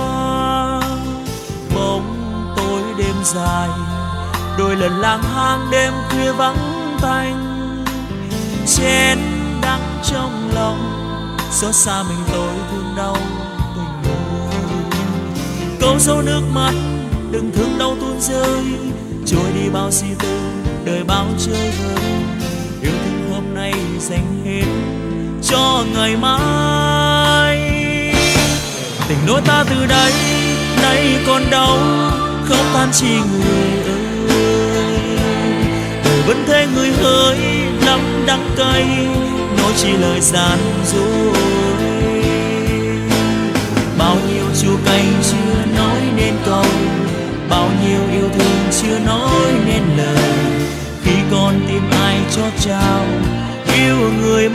Bóng tối đêm dài, đôi lần lang thang đêm khuya vắng tanh. Chén đắng trong lòng, xót xa mình tôi thương đau tình ơi. Câu dấu nước mắt đừng thương đau tuôn rơi, trôi đi bao si tư đời bao chơi vơi. Yêu thương hôm nay dành hết cho ngày mai. Tình đôi ta từ đây nay còn đau, khóc than chi người ơi. Đời vẫn thế người hỡi lắm đắng cay, nói chỉ lời gian dối. Bao nhiêu chua cay chưa nói nên câu, bao nhiêu yêu thương chưa nói nên lời. Khi con tìm ai cho trao yêu người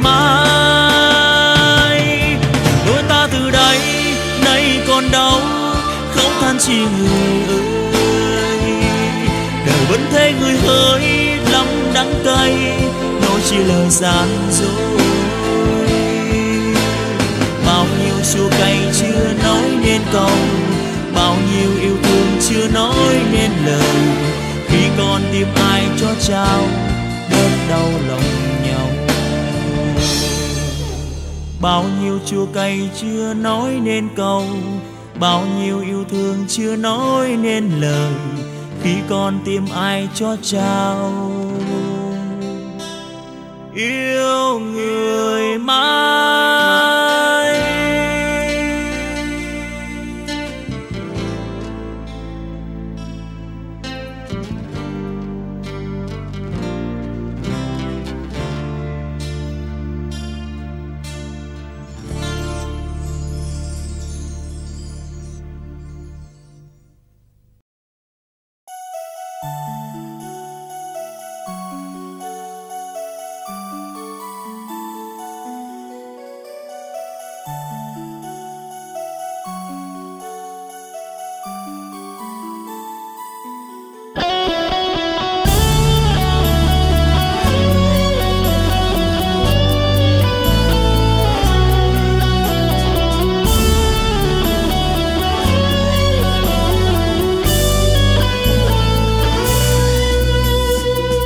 mãi. Đôi ta từ đây nay còn đau, khóc than chi người ơi. Đời vẫn thế người hỡi lắm đắng cay, nói chỉ lời gian dối. Bao nhiêu chua cay chưa nói nên câu, bao nhiêu yêu thương chưa nói nên lời. Khi con tìm ai cho trao đớn đau lòng nhau. Bao nhiêu chua cay chưa nói nên câu, bao nhiêu yêu thương chưa nói nên lời. Khi con tìm ai cho trao yêu người mãi.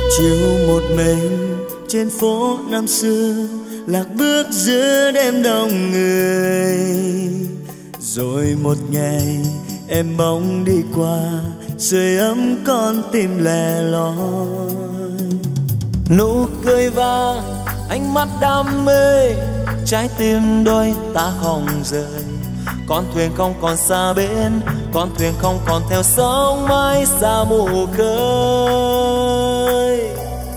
chiều một mình trên phố năm xưa, lạc bước giữa đêm đông người. Rồi một ngày em bỗng đi qua, sưởi ấm con tim lẻ loi. Nụ cười và ánh mắt đam mê, trái tim đôi ta không rời. Con thuyền không còn xa bến, con thuyền không còn theo sóng mãi xa mù khơi.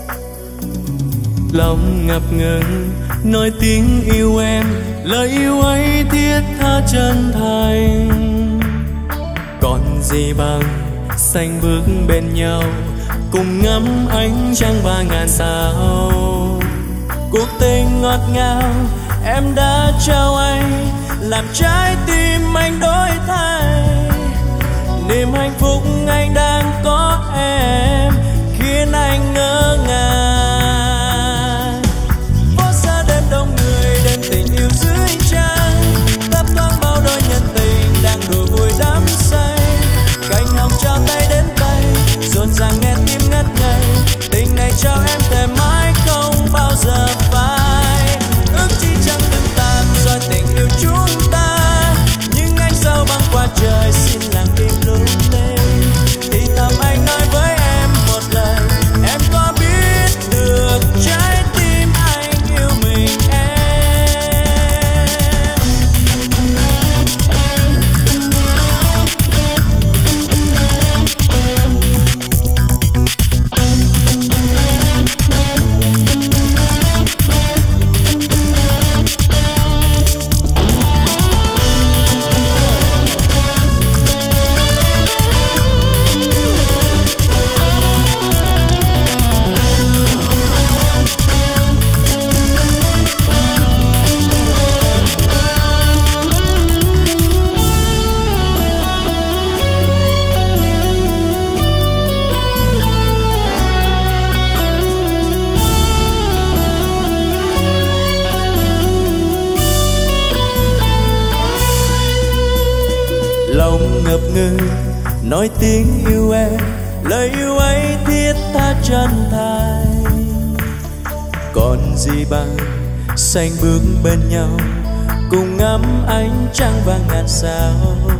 Lòng ngập ngừng nói tiếng yêu em, lời yêu ấy thiết tha chân thành. Còn gì bằng xanh bước bên nhau, cùng ngắm ánh trăng ba ngàn sao. Cuộc tình ngọt ngào em đã trao anh, làm trái tim anh đổi thay. Niềm hạnh phúc anh đang có em khiến anh ngỡ ngàng. Phố xa đêm đông người, đêm tình yêu dưới trăng, thấp thoáng bao đôi nhân tình đang đùa vui đắm say. Cành hồng trao tay đến tay, rộn ràng nghe tim ngất ngây. Tình này trao em thề mãi không bao giờ phai. Ước chi chẳng đừng tàn rồi tình yêu chúng ta, nhưng anh sao băng qua trời xin lặng im lung lên. Thì thầm anh nói với em một lời, em có biết được trái tim anh yêu mình em. Lòng ngập ngừng nói tiếng yêu em, lời yêu ấy thiết tha chân thành. Còn gì bằng xanh bước bên nhau, cùng ngắm ánh trăng vàng ngàn sao.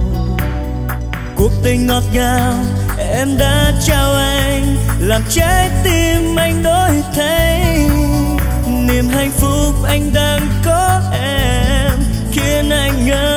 Cuộc tình ngọt ngào em đã trao anh, làm trái tim anh đổi thay. Niềm hạnh phúc anh đang có em khiến anh ngỡ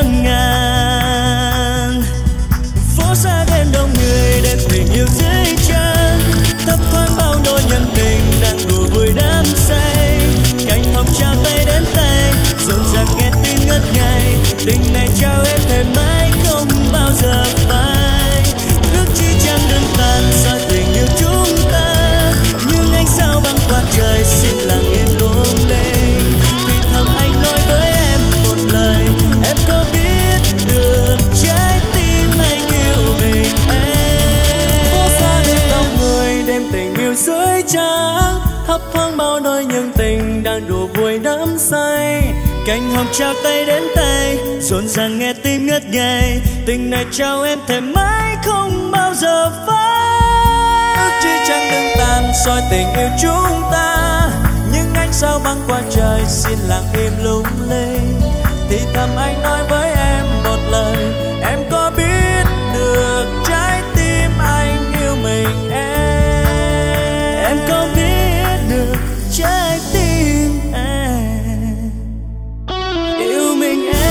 ngàng. Phố xa đêm đông người, đêm tình yêu dưới trăng, thấp thoáng bao đôi nhân tình đang đùa vui đắm say. Cành hồng trao tay đến tay, rộn ràng nghe tim ngất ngây. Tình này trao em thề mãi không bao giờ phai. Ước chi chẳng đừng tàn xa tình yêu chúng ta, nhưng anh sao băng qua trời xin lặng im lung lên. Thì thầm anh nói với em một lời, em có biết được trái tim anh yêu mình em. Phố xa đêm đông người, đêm tình yêu dưới trăng, thấp thoáng bao đôi nhân tình đang đùa vui đắm say. Cành hồng trao tay đến tay, rộn ràng nghe tim ngất ngây. Tình này trao em thề mãi không bao giờ phai. Ước chi chẳng đừng tàn soi tình yêu chúng ta, nhưng anh sao băng qua trời xin lặng im lung linh. Thì thầm anh nói với em một lời, em có biết được trái tim anh yêu mình em. Em có biết được trái tim em yêu mình em.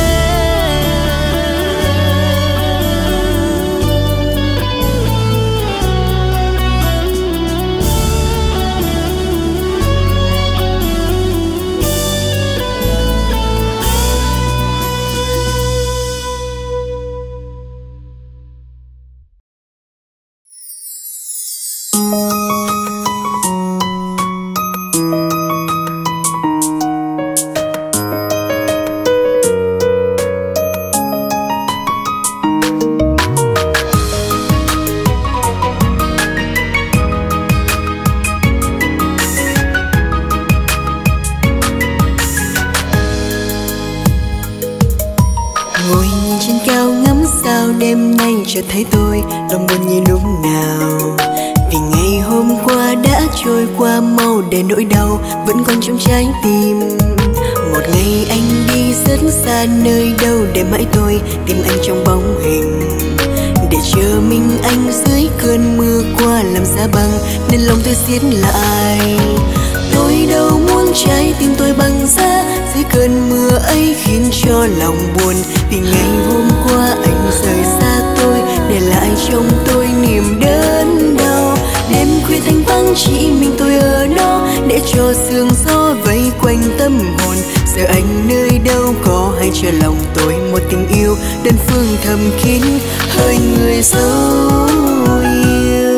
Ngồi nhìn trên cao ngắm sao đêm nay chợt thấy tôi lòng buồn như lúc nào. Vì ngày hôm qua đã trôi qua mau để nỗi đau vẫn còn trong trái tim. Một ngày anh đi rất xa nơi đâu để mãi tôi tìm anh trong bóng hình, để chờ mình anh dưới cơn mưa qua làm giá băng nên lòng tôi siết lại. Tôi đâu muốn trái tim tôi băng giá dưới cơn mưa ấy khiến cho lòng buồn, vì ngày hôm qua anh rời xa tôi để lại trong tôi niềm đớn đau. Đêm khuya thanh vắng chỉ mình tôi ở đó để cho sương gió vây quanh tâm hồn. Giờ anh nơi đâu có hay cho lòng tôi một tình yêu đơn phương thầm kín hơi người dấu yêu.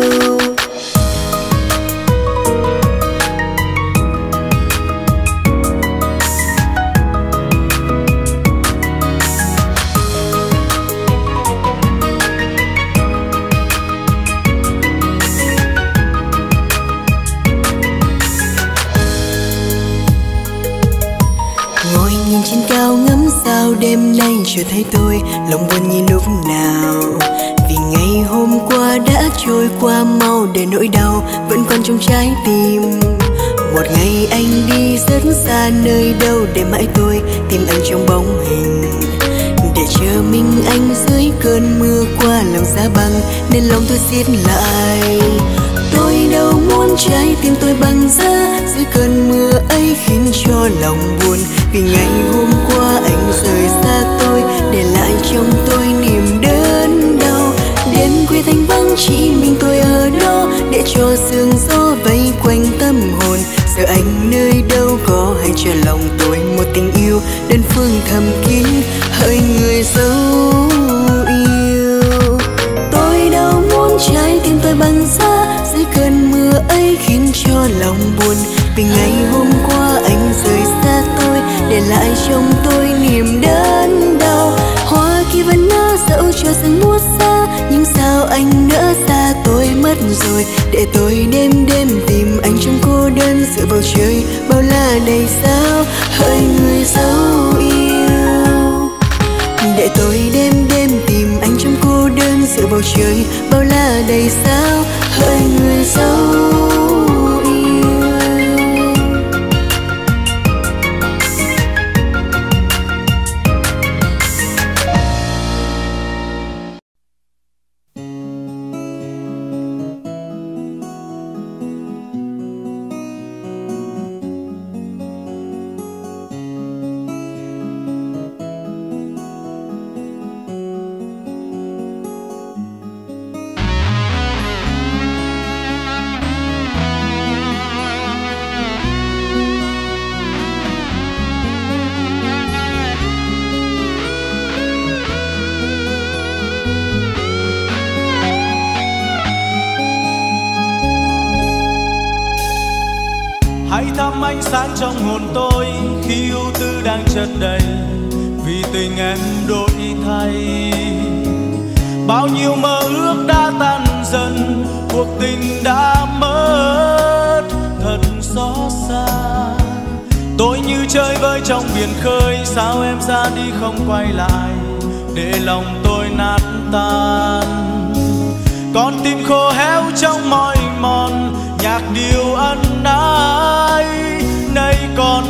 Ngồi nhìn trên cao ngắm sao đêm nay chưa thấy tôi lòng buồn như lúc nào, vì ngày hôm qua đã trôi qua mau để nỗi đau vẫn còn trong trái tim. Một ngày anh đi rất xa nơi đâu để mãi tôi tìm anh trong bóng hình, để chờ mình anh dưới cơn mưa qua làm giá băng nên lòng tôi siết lại. Tôi đâu muốn trái tim tôi băng giá dưới cơn mưa ấy khiến cho lòng buồn, vì ngày hôm qua anh rời xa tôi để lại trong tôi niềm đớn đau. Đêm khuya thanh vắng chỉ mình tôi ở đó để cho sương gió vây quanh tâm hồn. Giờ anh nơi đâu có hay cho lòng tôi một tình yêu đơn phương thầm kín hơi người dấu yêu. Tôi đâu muốn trái tim tôi băng giá dưới cơn mưa ấy khiến cho lòng buồn, vì ngày hôm qua anh rời xa tôi để lại trong tôi niềm đớn đau. Hoa kia vẫn nở dẫu cho sương buốt xa, nhưng sao anh nỡ xa tôi mất rồi, để tôi đêm đêm tìm anh trong cô đơn dựa vào trời bao la đầy sao hỡi người dấu yêu. Để tôi đêm đêm tìm anh trong cô đơn dựa vào trời bao la đầy sao hỡi người dấu yêu. Hãy thăm ánh sáng trong hồn tôi khi ưu tư đang chất đầy, vì tình em đổi thay. Bao nhiêu mơ ước đã tan dần, cuộc tình đã mất thật xót xa. Tôi như chơi vơi trong biển khơi, sao em ra đi không quay lại, để lòng tôi nát tan. Con tim khô héo trong mỏi mòn, nhạc điệu ân ái nay còn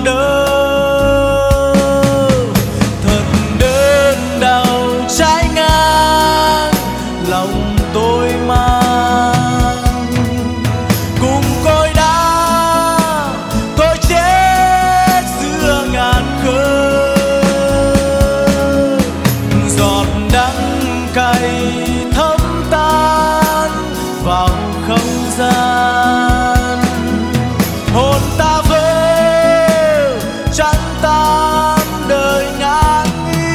đâu. Thật đớn đau trái ngang lòng tôi mang, cùng cối đá tôi chết giữa ngàn khơi. Giọt đắng cay thấm tan vào không gian, hồn ta vỡ trắng tan đời ngang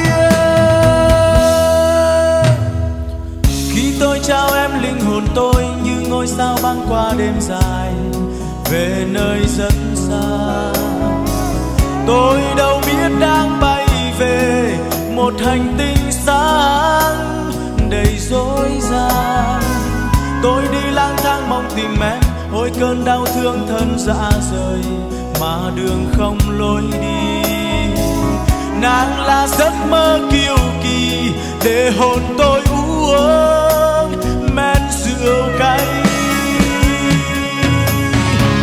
nhiên. Khi tôi trao em linh hồn tôi như ngôi sao băng qua đêm dài về nơi rất xa. Tôi đâu biết đang bay về một hành tinh sáng đầy dối gian. Tôi đi lang thang mong tìm em, ôi cơn đau thương thân rã rời mà đường không lối đi. Nàng là giấc mơ kiêu kỳ để hồn tôi uống men rượu cay.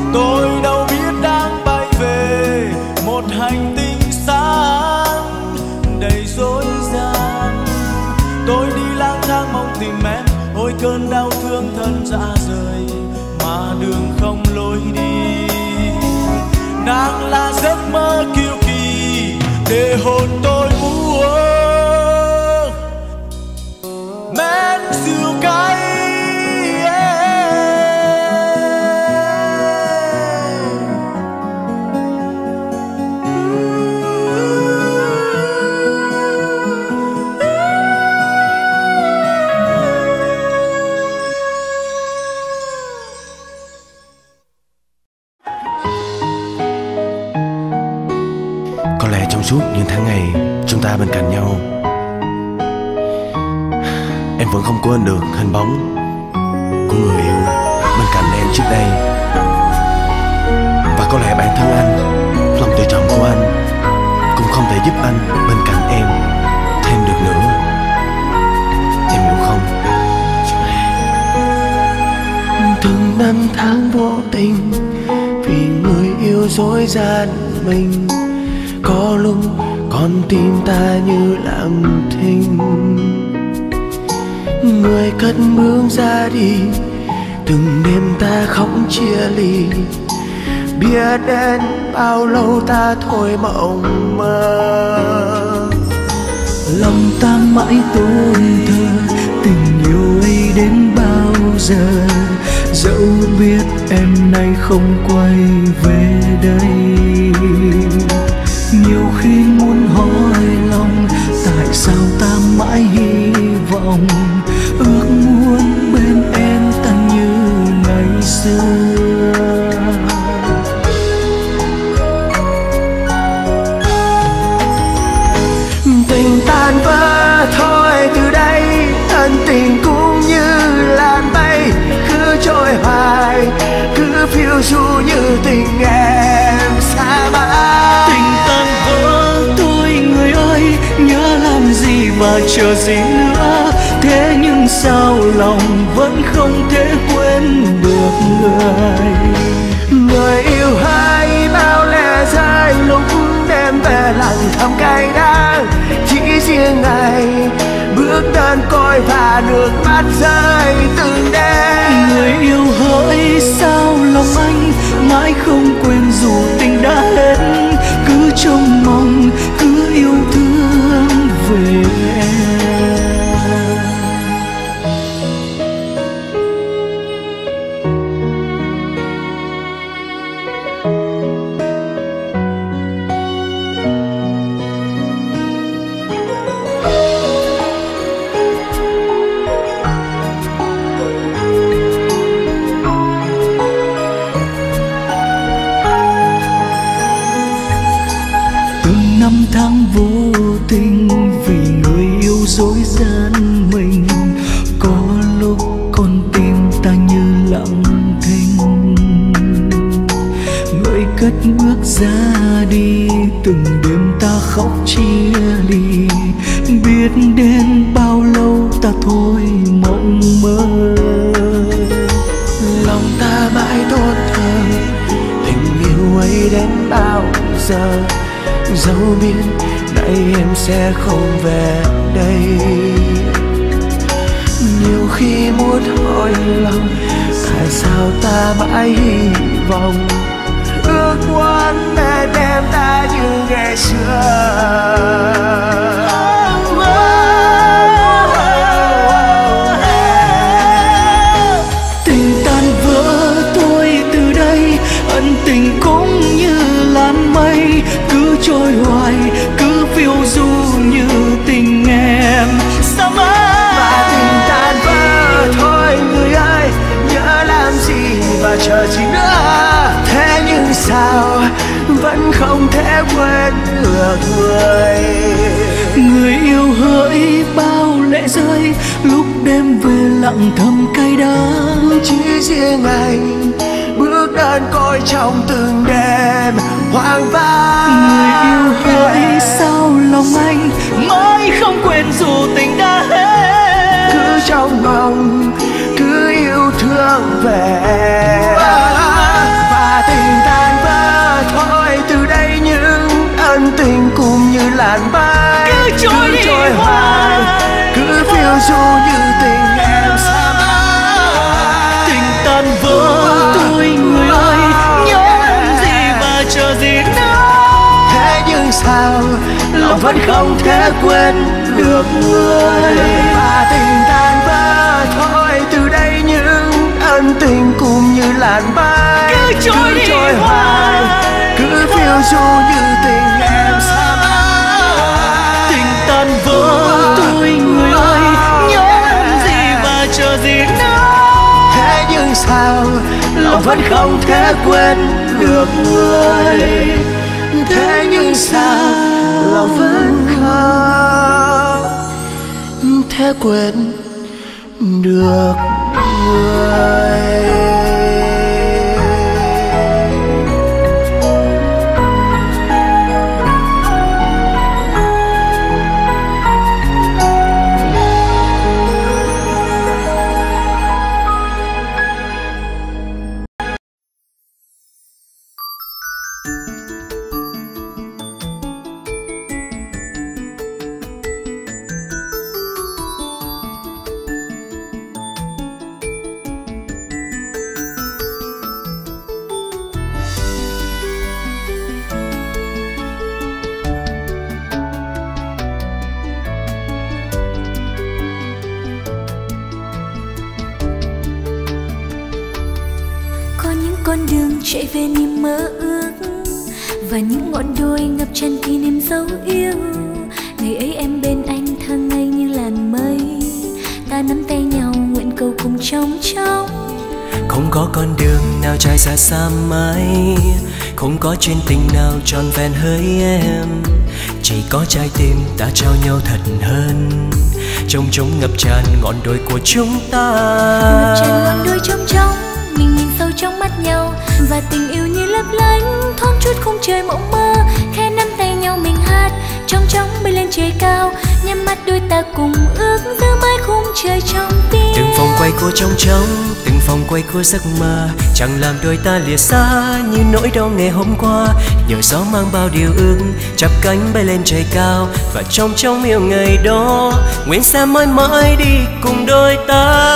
tôi đâu biết đang bay về một hành tinh sáng đầy dối gian. Tôi đi lang thang mong tìm em, ôi cơn đau thương thân rã rời mà đường không lối đi. Nàng là giấc mơ kiêu kỳ để hồn tôi u uất men rượu cay. Có lẽ trong suốt những tháng ngày chúng ta bên cạnh nhau, em vẫn không quên được hình bóng của người yêu bên cạnh em trước đây. Và có lẽ bản thân anh, lòng tự trọng của anh cũng không thể giúp anh bên cạnh em thêm được nữa. Em hiểu không? Từng năm tháng vô tình vì người yêu dối gian mình, có lúc con tim ta như lặng thinh. Người cất bước ra đi, từng đêm ta khóc chia ly, biết đến bao lâu ta thôi mộng mơ. Lòng ta mãi tôn thờ tình yêu ấy đến bao giờ, dẫu biết em nay không quay về đây. Nhiều khi muốn hỏi lòng, tại sao ta mãi hy vọng, ước muốn bên em ta như ngày xưa. Tình tan vỡ thôi từ đây, ân tình cũng như làn mây cứ trôi hoài, cứ phiêu du như tình em xa mãi. Tình tan vỡ thôi người ơi, nhớ làm gì và chờ gì nữa. Thế nhưng sao lòng vẫn không thể quên được người. Người yêu hãy bao lẻ rơi lúc đêm về lặng thầm cay đắng. Chỉ riêng ngày bước đơn côi và nước mắt rơi từng đêm. Người yêu hỡi sao lòng anh mãi không quên dù tình đã hết, cứ trông mong cứ yêu thương về em. Năm tháng vô tình vì người yêu dối gian mình, có lúc con tim ta như lặng thinh. Người cất bước ra đi, từng đêm ta khóc chia ly, biết đến bao lâu ta thôi mộng mơ. Lòng ta mãi tốt thờ tình yêu ấy đến bao giờ, dẫu biết nay em sẽ không về đây. Nhiều khi muốn hỏi lòng, tại sao ta mãi hy vọng, ước muốn bên em ta như ngày xưa. Tình tan vỡ tôi từ đây, ân tình cũng như làn mây cứ trôi hoài, cứ phiêu du như tình em sao mãi. Và tình tan vỡ thôi người ơi, nhớ làm gì và chờ gì nữa. Thế nhưng sao vẫn không thể quên được người. Người yêu hỡi bao lệ rơi lúc đêm về lặng thầm cay đắng. Chỉ riêng anh bước đơn côi trong từng đêm hoang vắng. Người yêu hỡi sao lòng anh mãi không quên dù tình đã hết, cứ trong mong cứ yêu thương về. Và du như tình em xa mãi. Tình tan vỡ tôi người ơi, nhớ em gì và chờ gì nữa. Thế nhưng sao lòng vẫn không thể quên được người. Và tình tan vỡ thôi, từ đây những ân tình cũng như làn bay cứ trôi đi trôi hoài, cứ phiêu du như tình em xa mãi. Tình tan vỡ tôi người ơi, nhớ em gì và chờ gì nữa. Thế nhưng sao lòng vẫn không thể quên được người. Thế nhưng sao lòng vẫn không thể quên được người. Con đường chạy về niềm mơ ước và những ngọn đồi ngập tràn kỷ niệm dấu yêu. Ngày ấy em bên anh thơ ngây như làn mây, ta nắm tay nhau nguyện cầu cùng trong trong. Không có con đường nào trải xa xa mãi, không có chuyến tình nào tròn vẹn hỡi em. Chỉ có trái tim ta trao nhau thật hơn, trông trông ngập tràn ngọn đồi của chúng ta. Ngập tràn ngọn đồi trong trong, mình nhìn sâu trong mắt nhau và tình yêu như lấp lánh thoáng chút khung trời mộng mơ. Khẽ nắm tay nhau mình hát trong trong bay lên trời cao, nhắm mắt đôi ta cùng ước giữ mãi khung trời trong tim. Từng vòng quay của trong trong, từng vòng quay của giấc mơ, chẳng làm đôi ta lìa xa như nỗi đau ngày hôm qua. Nhờ gió mang bao điều ước, chắp cánh bay lên trời cao, và trong trong yêu ngày đó nguyện sẽ mãi mãi đi cùng đôi ta.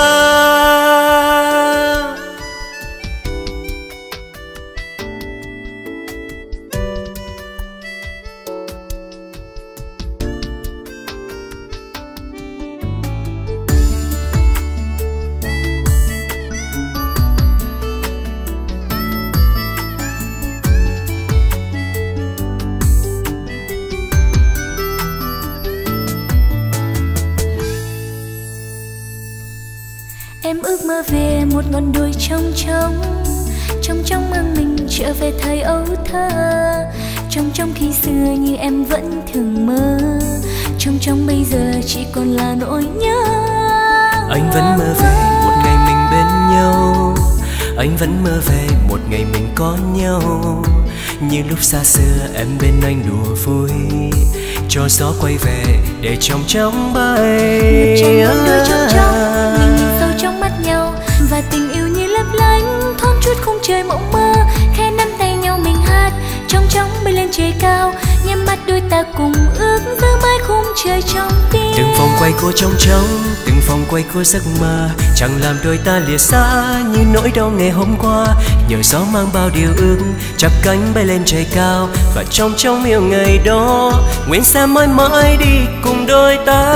Em ước mơ về một ngọn đồi trong trong, trong trong mang mình trở về thời ấu thơ. Trong trong khi xưa như em vẫn thường mơ, trong trong bây giờ chỉ còn là nỗi nhớ. Anh vẫn mơ về một ngày mình bên nhau, anh vẫn mơ về một ngày mình có nhau. Như lúc xa xưa em bên anh đùa vui, cho gió quay về để trong trong bay. Ngập tràn ngọn đồi trong trong, mình nhìn sâu trong mắt nhau và tình yêu như lấp lánh thoáng chút khung trời mộng mơ. Khẽ nắm tay nhau mình hát trong trong bay lên trời cao, nhắm mắt đôi ta cùng ước giữ mãi khung trời trong tim. Từng vòng quay của trong trong, từng vòng quay của giấc mơ, chẳng làm đôi ta lìa xa như nỗi đau ngày hôm qua. Nhờ gió mang bao điều ước, chắp cánh bay lên trời cao, và trong trong yêu ngày đó nguyện sẽ mãi mãi đi cùng đôi ta.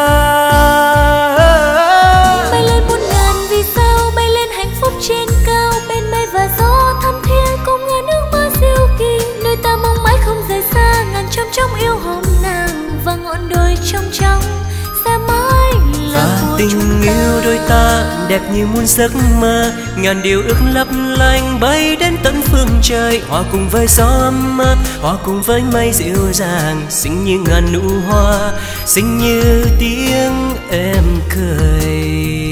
Bay lên muôn ngàn vì sao, bay lên hạnh phúc trên cao, bên mây và gió thắm thiết cùng ngàn ước mơ siêu kỳ. Đôi ta mong mãi không rời xa, ngàn trong trong yêu hôm nào, và ngọn đồi trong trong sẽ mãi là và của tình chúng ta. yêu đôi ta đẹp như muôn giấc mơ, ngàn điều ước lấp lánh bay đến tận phương trời. Hòa cùng với gió ấm áp, hòa cùng với mây dịu dàng, xinh như ngàn nụ hoa, xinh như tiếng em cười.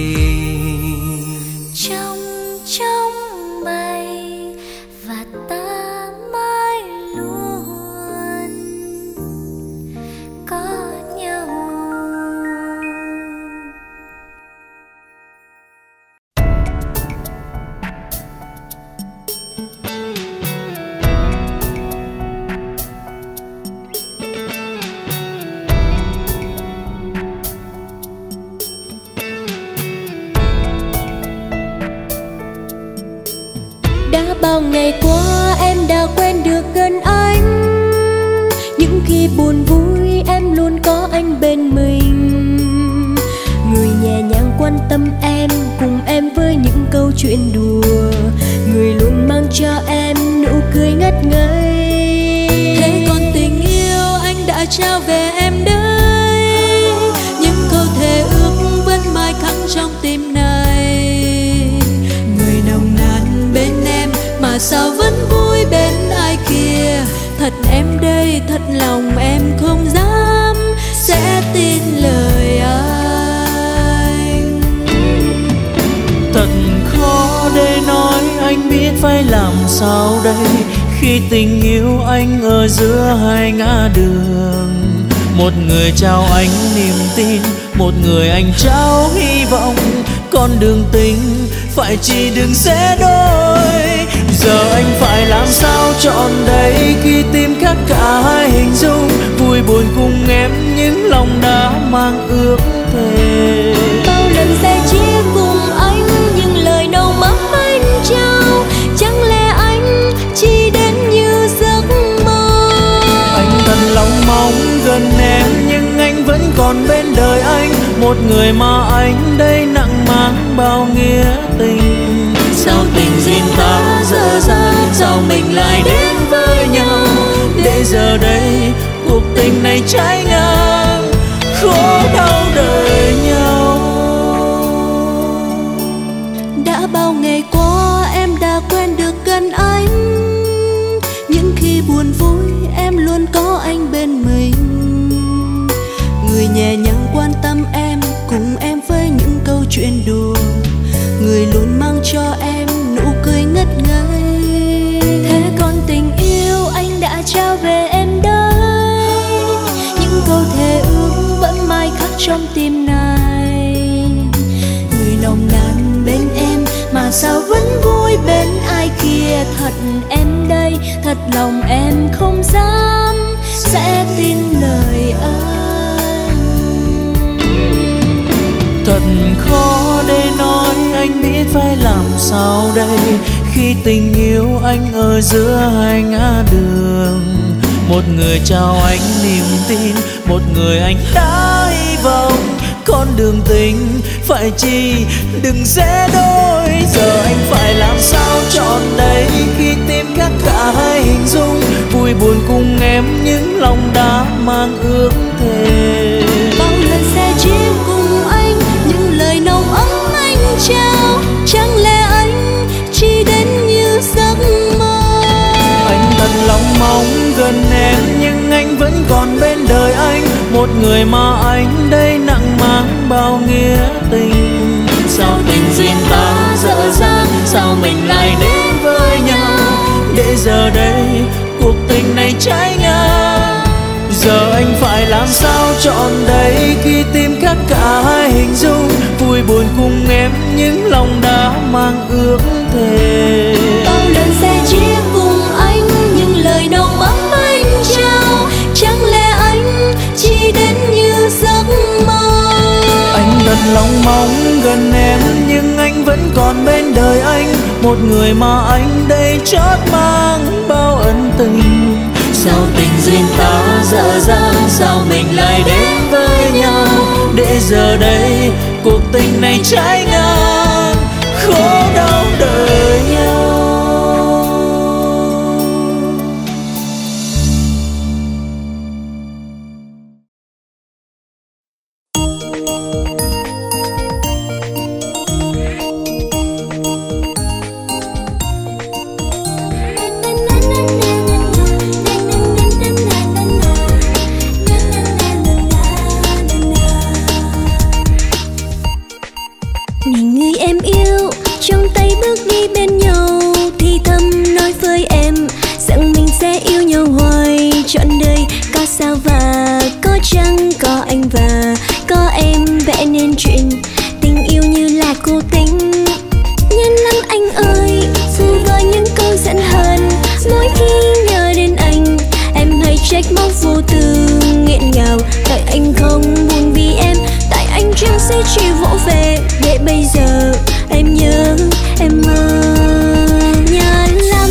Trong trong bay và ta mãi luôn có nhau. bao ngày qua em đã quen được gần anh. Những khi buồn vui em luôn có anh bên mình, người nhẹ nhàng quan tâm em, cùng em với những câu chuyện đùa, người luôn mang cho em nụ cười ngất ngây. Thế còn tình yêu anh đã trao về em đây, những câu thề ước vẫn mãi khắc trong tim này. Người nồng nàn bên em mà sao vẫn vui bên ai kia. Thật em đây, thật lòng em không dám sẽ tin lời anh. Thật khó để nói anh biết phải làm sao đây, khi tình yêu anh ở giữa hai ngã đường. Một người trao anh niềm tin, một người anh trao hy vọng. Con đường tình phải chỉ đừng sẽ đôi. Giờ anh phải làm sao chọn đây, khi tim khác cả hai hình dung. Vui buồn cùng em những lòng đã mang ước thề. Bao lần sẽ chia cùng anh những lời nồng ấm anh trao. Chẳng lẽ anh chỉ đến như giấc mơ. Anh thật lòng mong gần em, nhưng anh vẫn còn bên đời anh. Một người mà anh đây nặng mang bao nghĩa tình. Sao tình duyên ta dở dang, sao mình lại đến với nhau. Để giờ đây cuộc tình này trái ngang, khổ đau đời nhau. Đã bao ngày qua em đã quen được gần anh. Những khi buồn vui em luôn có anh bên mình, người nhẹ nhàng quan tâm em, cùng em với những câu chuyện đùa, người luôn mang cho em nụ cười ngất ngây. Thế còn tình yêu anh đã trao về em đây, những câu thề ước vẫn mãi khắc trong tim này. Người nồng nàn bên em mà sao vẫn vui bên ai kia. Thật em đây, thật lòng em không dám sẽ tin lời anh. Thật khó để nói anh biết phải làm sao đây, khi tình yêu anh ở giữa hai ngã đường. Một người trao anh niềm tin, một người anh đã hy vọng. Con đường tình phải chi đừng sẽ đôi. Giờ anh phải làm sao chọn đây, khi tim khác cả hai hình dung. Vui buồn cùng em những lòng đã mang ước thề. Bao lần sẽ chia cùng anh những lời nồng ấm anh trao. Chẳng lẽ anh chỉ đến như giấc mơ. Anh thật lòng mong gần em, nhưng anh vẫn còn bên đời anh. Một người mà anh đây nặng mang bao nghĩa tình. Sao tình duyên ta dở dang, sao mình lại đến với nhau. Để giờ đây cuộc tình này trái ngang. Giờ anh phải làm sao chọn đây, khi tim khác cả hai hình dung. Vui buồn cùng em những lòng đã mang ước thề. Bao lần sẽ chia cùng anh những lời nồng ấm anh trao. Chẳng lẽ anh chỉ đến như giấc mơ. Anh thật lòng mong gần em, nhưng anh vẫn còn bên đời anh. Một người mà anh đây chót mang bao ân tình. Sao tình duyên ta dở dang, sao mình lại đến với nhau. Để giờ đây cuộc tình này trái ngang, khổ đau đời nhau. Bây giờ em nhớ em mơ nhớ lại.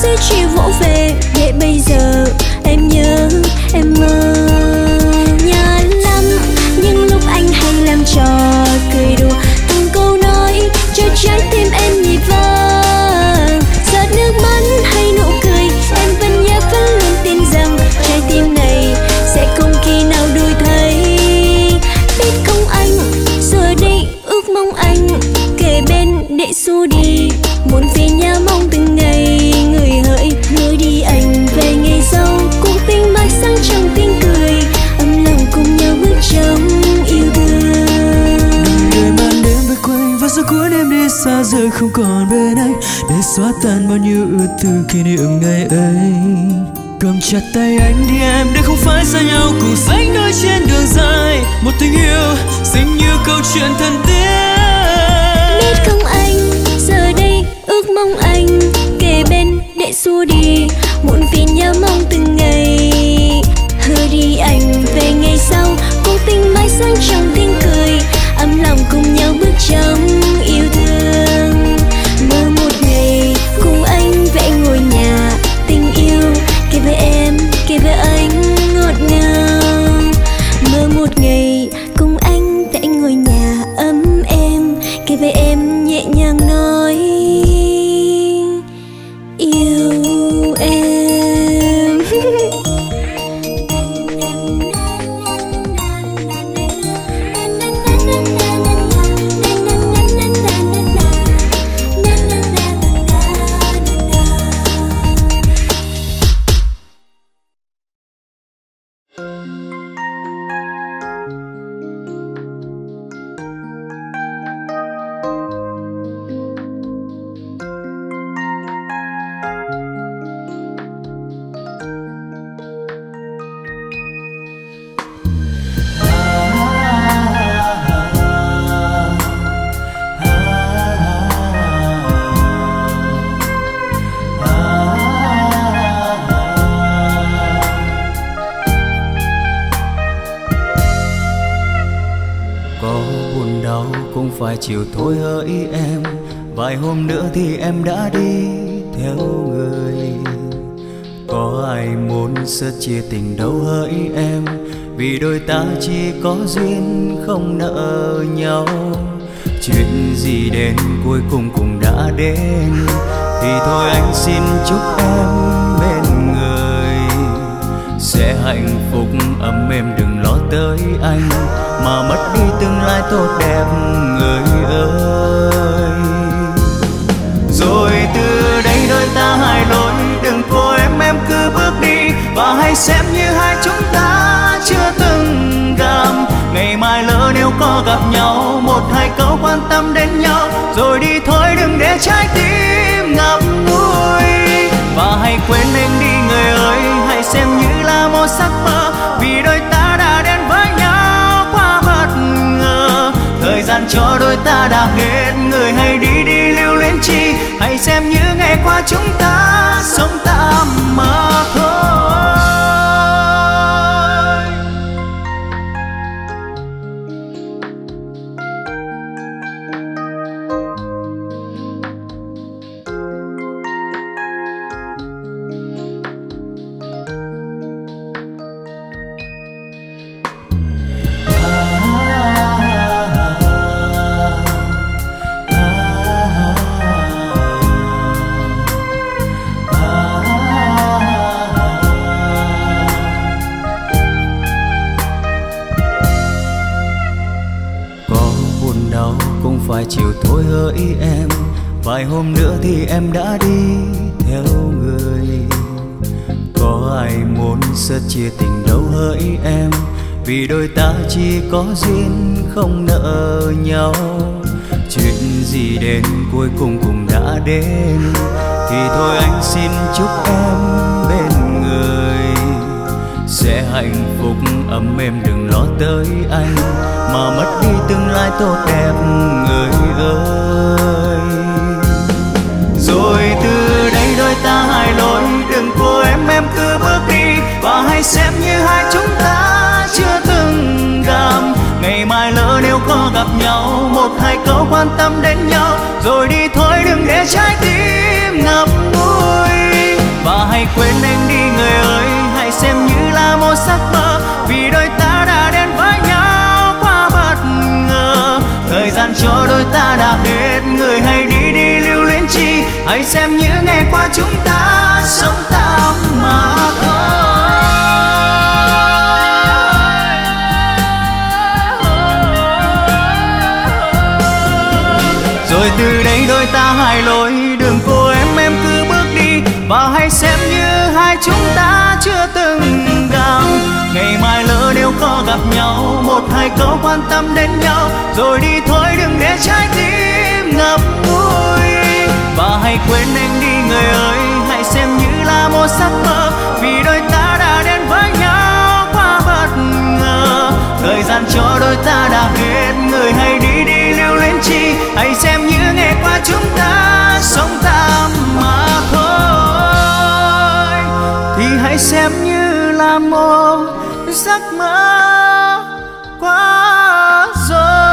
sẽ chỉ vỗ về để bây giờ em nhớ em mơ. Nhớ lắm những lúc anh hay làm trò cười đùa từng câu nói cho trái tim em nhịp vang. Giọt nước mắt hay nụ cười em vẫn nhớ vẫn luôn tin rằng trái tim này sẽ không khi nào đổi thay. Biết không anh giờ đây ước mong anh kề bên để xua đi muốn về nhà mong từng ngày. Người hỡi người đi anh về ngày sau cuộc tình mãi sáng trong tiếng cười ấm lòng cùng nhau bước trong yêu thương. Người màn đêm về quay và gió cuốn em đi xa rời không còn bên anh để xóa tan bao nhiêu ước từ kỷ niệm ngày ấy. Cầm chặt tay anh đi em để không phải xa nhau cùng sánh đôi trên đường dài một tình yêu xinh như câu chuyện thân thiết. Biết không anh giờ đây ước mong anh kề bên để xua đi muộn phiền nhớ mong từng ngày. Hứa đi anh về ngày sau cuộc tình mãi sáng trong tiếng cười ấm lòng cùng nhau bước trong yêu thương. Mơ một ngày cùng anh vẽ ngôi nhà tình yêu kể với em kể với anh ngọt ngào. Mơ một ngày cùng anh vẽ ngôi nhà ấm êm kể với em nhẹ nhàng nói yêu em. Phải chiều thôi hỡi em, vài hôm nữa thì em đã đi theo người. Có ai muốn sớt chia tình đâu hỡi em, vì đôi ta chỉ có duyên không nợ nhau. Chuyện gì đến cuối cùng cũng đã đến, thì thôi anh xin chúc em bên người sẽ hạnh phúc ấm êm, đừng lo tới anh mà mất đi tương lai tốt đẹp người ơi. Rồi từ đây đôi ta hai lối, đừng cố em em cứ bước đi, và hãy xem như hai chúng ta chưa từng gặp. Ngày mai lỡ nếu có gặp nhau, một hai câu quan tâm đến nhau, rồi đi thôi đừng để trái tim ngập ngùi. Và hãy quên anh đi người ơi, hãy xem như là một giấc mơ, vì đôi ta đã đến với nhau quá bất ngờ. Thời gian cho đôi ta đã hết, người hãy đi đi lưu luyến chi, hãy xem như ngày qua chúng ta sống tạm mà thôi. Phải chiều thôi hỡi em, vài hôm nữa thì em đã đi theo người. Có ai muốn sớt chia tình đâu hỡi em, vì đôi ta chỉ có duyên không nợ nhau. Chuyện gì đến cuối cùng cũng đã đến, thì thôi anh xin chúc em bên người sẽ hạnh phúc ấm êm, đừng lo tới anh mà mất đi tương lai tốt đẹp người ơi. Rồi từ đây đôi ta hai lối, đừng cố em em cứ bước đi, và hãy xem như hai chúng ta chưa từng gặp. Ngày mai lỡ nếu có gặp nhau, một hai câu quan tâm đến nhau, rồi đi thôi đừng để trái tim ngập ngùi. hãy quên anh đi người ơi, hãy xem như là một giấc mơ, vì đôi ta đã đến với nhau quá bất ngờ. Thời gian cho đôi ta đã hết, người hãy đi đi lưu luyến chi, hãy xem như ngày qua chúng ta sống tạm mà thôi. Rồi từ đây đôi ta hai lối, đường của em em cứ bước đi, và hãy xem như hai chúng ta chưa từng gặp. Ngày mai lỡ nếu có gặp nhau, một hai câu quan tâm đến nhau, rồi đi thôi đừng để trái tim ngập ngùi. Và hãy quên anh đi người ơi, hãy xem như là một giấc mơ, vì đôi ta đã đến với nhau quá bất ngờ. Thời gian cho đôi ta đã hết, người hãy đi đi lưu luyến chi, hãy xem như ngày qua chúng ta sống tạm mà thôi. Thì hãy xem như là một giấc mơ quá rồi.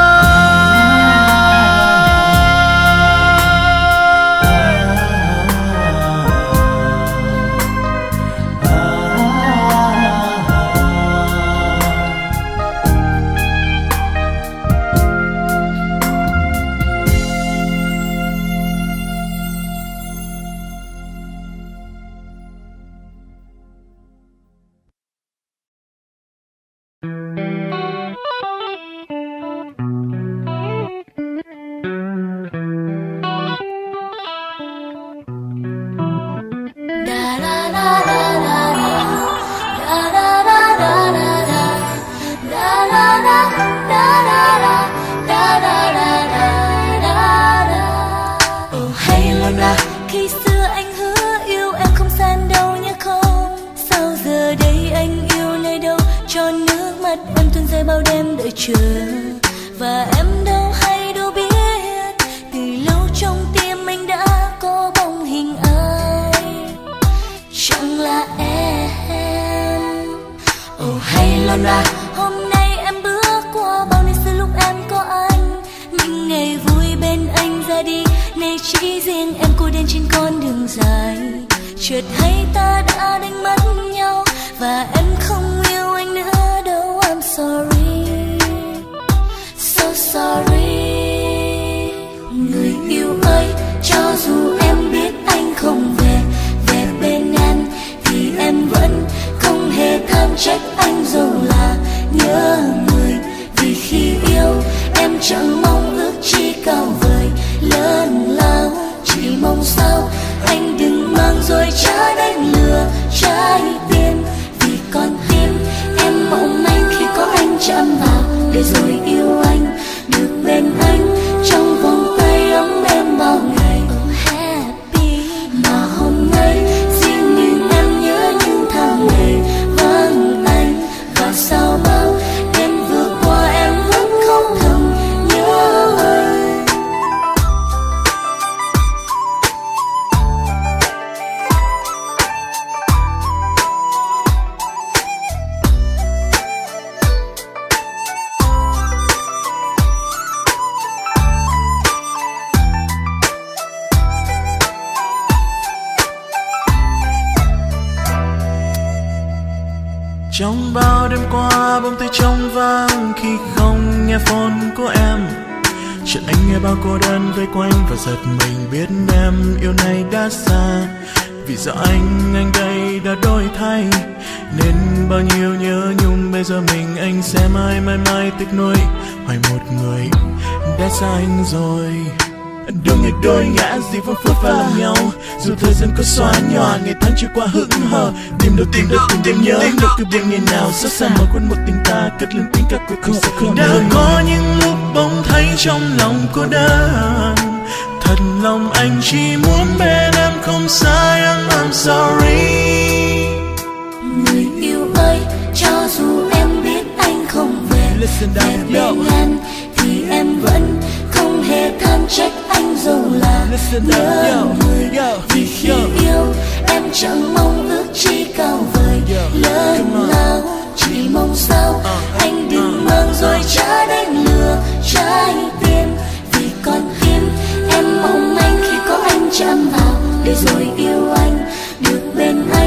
Khi xưa anh hứa yêu em không gian đâu nhé không, sao giờ đây anh yêu nơi đâu, cho nước mắt em tuôn rơi bao đêm đợi chờ. Và em đâu hay đâu biết, từ lâu trong tim anh đã có bóng hình ai, chẳng là em. Oh hay Lona, hôm nay em bước qua bao niên xưa lúc em có anh, những ngày vui bên anh ra đi, nay chỉ riêng em cô đơn trên con đường dài. Chợt hay ta đã đánh mất nhau, và em không yêu anh nữa đâu. I'm sorry, so sorry. Người yêu ơi, cho dù em biết anh không về, về bên em, thì em vẫn không hề than trách anh dù là nhớ người. Vì khi yêu em chẳng mong ước chi cao vời lớn lao, chỉ mong sao anh đừng mang rồi trá đánh lừa trái tim. Vì con tim em mong manh khi có anh chạm vào, để rồi yêu anh, được bên anh trong vòng tay ấm em bao ngày. Oh happy, mà hôm nay riêng mình em nhớ những tháng ngày vắng anh. Và sao bao đêm vừa qua em vẫn khóc thầm nhớ anh. Trong bao đêm qua bỗng thấy trống vắng khi không nghe phone của em. Chuyện anh nghe bao cô đơn vây quanh và giật mình biết em yêu này đã xa. Vì do anh, anh đây đã đổi thay, nên bao nhiêu nhớ nhung bây giờ mình anh sẽ mãi mãi mãi tiếc nuối. Hỏi một người đã xa anh rồi, đôi nghịch đôi ngã gì vẫn phút pha làm nhau. Dù thời gian có xóa nhòa, ngày tháng trôi qua hững hờ, tìm đâu tìm đâu tìm tìm nhớ đâu cứ biết ngày nào xót xa mà quên một tình ta cất lên tiếng ca cuối cùng sẽ không đã đời. Có những lúc bỗng thấy trong lòng cô đơn, thật lòng anh chỉ muốn bên em không sai. I'm, I'm sorry. Người yêu ơi, cho dù em biết anh không về, về bên em, thì em vẫn không hề than trách anh dù là nhớ người. Vì khi yêu em chẳng mong ước chi cao vời lớn lao, chỉ mong sao anh đừng mang rồi trá đánh lừa trái tim. Vì con tim em mong manh khi có anh chạm vào, để rồi yêu anh, được bên anh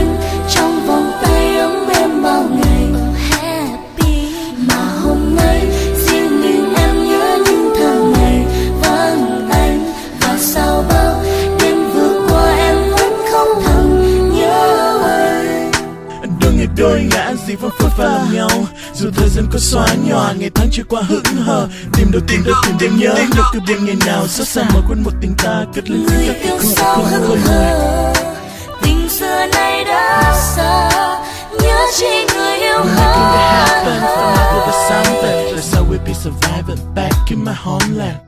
đôi ngã gì vẫn phớt pha làm nhau. Dù thời gian có xóa nhòa, ngày tháng trôi qua hững hờ, tìm đầu tiên đã tìm đêm nhớ đâu cứ buồn ngày nào xót xa mà quên một tình ta cất lên người yêu sao hững hờ, tình xưa nay đã xa, nhớ chỉ người yêu hờn. That's how we be surviving back in my homeland.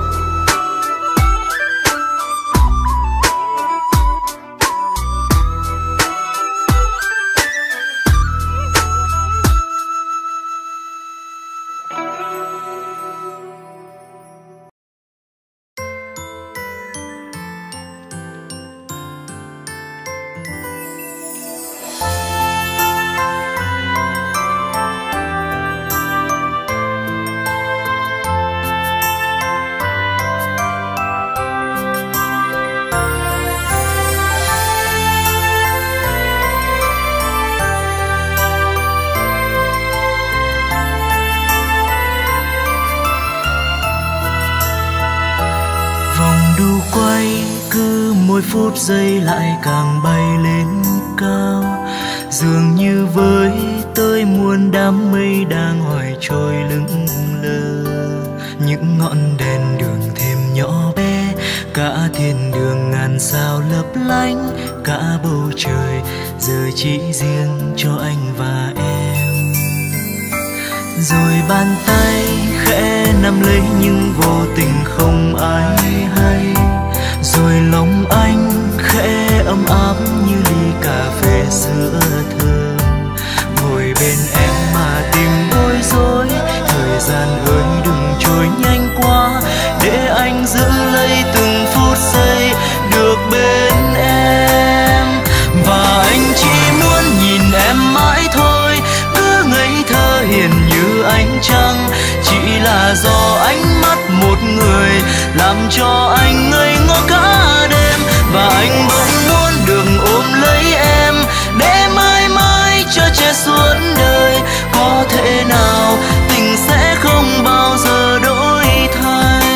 Mỗi phút giây lại càng bay lên cao, dường như với tôi muôn đám mây đang hoài trôi lững lờ. Những ngọn đèn đường thêm nhỏ bé, cả thiên đường ngàn sao lấp lánh, cả bầu trời giờ chỉ riêng cho anh và em. Rồi bàn tay khẽ nắm lấy nhưng vô tình không ai hay, rồi lòng anh khẽ ấm áp như ly cà phê sữa thơm. Ngồi bên em mà tìm bối rối, thời gian ơi đừng trôi nhanh quá, để anh giữ lấy từng phút giây được bên em. Và anh chỉ muốn nhìn em mãi thôi, cứ ngây thơ hiền như ánh trăng. Chỉ là do ánh mắt một người làm cho anh ngây ngô cả đêm. Và anh bỗng muốn được ôm lấy em, để mãi mãi cho che suốt đời. Có thể nào tình sẽ không bao giờ đổi thay.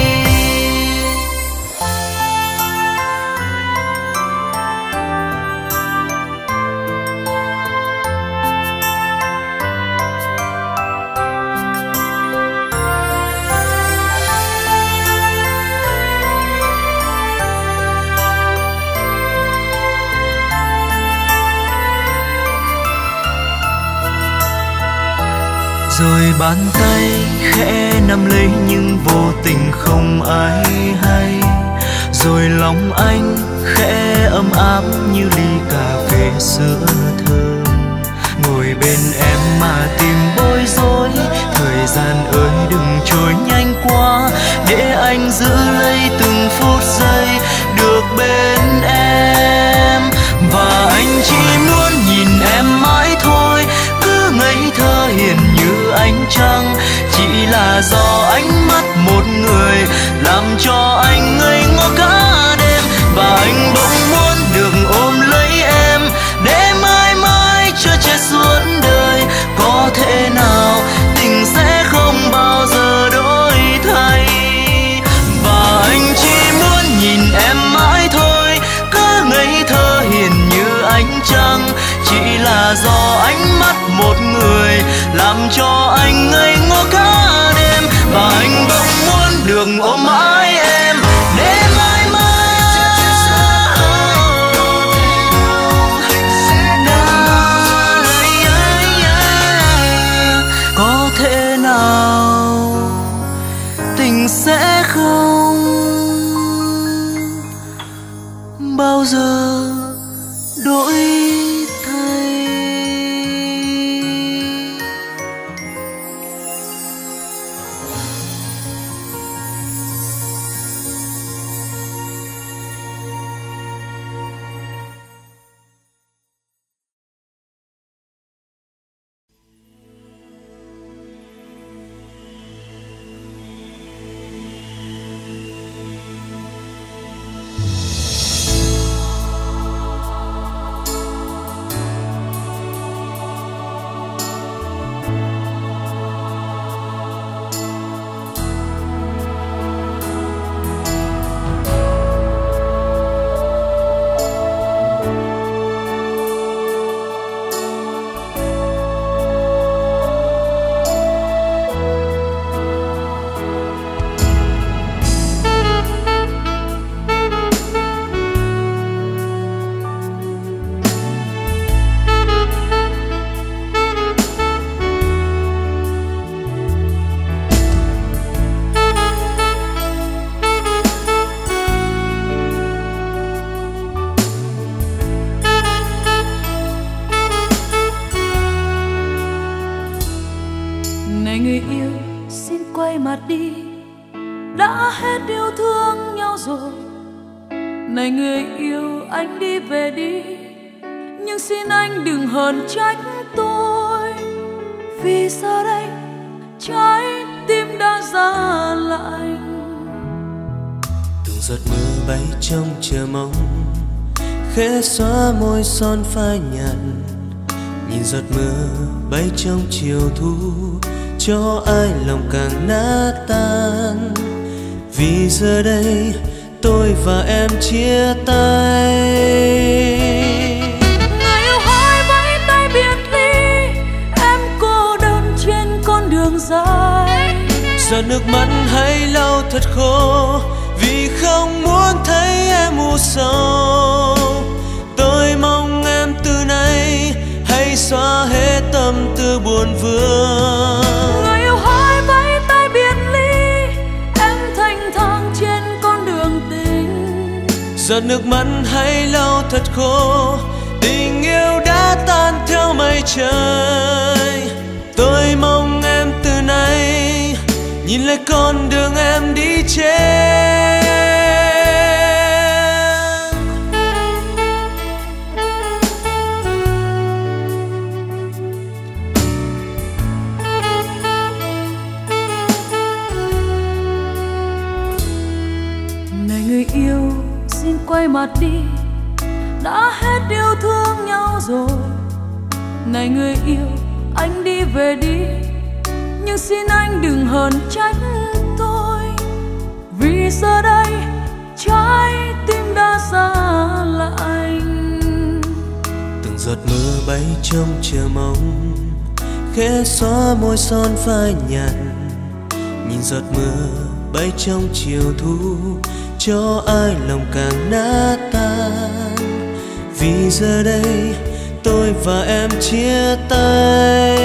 Rồi bàn tay khẽ nắm lấy nhưng vô tình không ai hay, rồi lòng anh khẽ ấm áp như ly cà phê sữa thơm. Ngồi bên em mà tìm bối rối, thời gian ơi đừng trôi nhanh quá, để anh giữ lấy từng phút giây được bên em. Và anh chỉ muốn nhìn em mãi thôi, cứ ngây thơ hiền như ánh trăng. Chỉ là do ánh mắt một người làm cho anh ngây ngô cả đêm. Và anh bỗng muốn được ôm lấy em, để mãi mãi cho che suốt đời. Có thể nào tình sẽ không bao giờ đổi thay. Và anh chỉ muốn nhìn em mãi thôi, cứ ngây thơ hiền như ánh trăng. Chỉ là do ánh mắt một người làm cho anh ngây ngô cả đêm. Và anh bỗng muốn được ôm mãi em, để mãi mãi có thể nào tình sẽ không bao giờ đổi thay. mạt đi, đã hết yêu thương nhau rồi. Này người yêu, anh đi về đi, nhưng xin anh đừng hờn trách tôi, vì giờ đây trái tim đã ra lạnh. Từng giọt mưa bay trong chờ mong, khẽ xóa môi son phai nhạt. Nhìn giọt mưa bay trong chiều thu, cho ai lòng càng nát tan. Vì giờ đây tôi và em chia tay. Người yêu hỡi vẫy tay biệt ly, em cô đơn trên con đường dài. Giọt nước mắt hãy lau thật khô, vì không muốn thấy em u sầu. Tôi mong em từ nay hãy xóa hết tâm tư buồn vương. Người yêu hỡi vẫy tay biệt ly, em thanh thang trên con đường tình. Giọt nước mắt hãy lau thật khô, tình yêu đã tan theo mây trời. Tôi mong em từ nay nhìn lại con đường em đi trên. Này người yêu, xin quay mặt đi, đã hết yêu thương nhau rồi. Này người yêu, anh đi về đi, nhưng xin anh đừng hờn trách tôi, vì giờ đây trái tim đã xa lạnh. Từng giọt mưa bay trong chờ mong, khẽ xóa môi son phai nhạt. Nhìn giọt mưa bay trong chiều thu, cho ai lòng càng nát tan. Vì giờ đây tôi và em chia tay.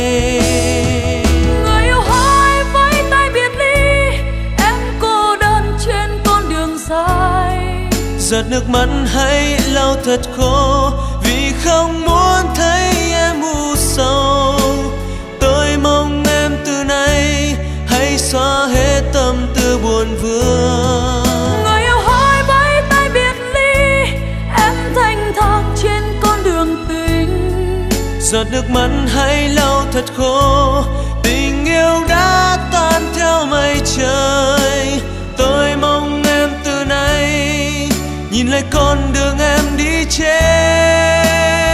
Người yêu hỡi vẫy tay biệt ly, em cô đơn trên con đường dài. Giọt nước mắt hãy lau thật khô, vì không muốn thấy em u sầu. Tôi mong em từ nay hãy xóa hết tâm tư buồn vương. Người yêu hỡi vẫy tay biệt ly, em thanh thang trên con đường tình. Giọt nước mắt hãy lau thật khô, tình yêu đã tan theo mây trời. Tôi mong em từ nay nhìn lại con đường em đi trên.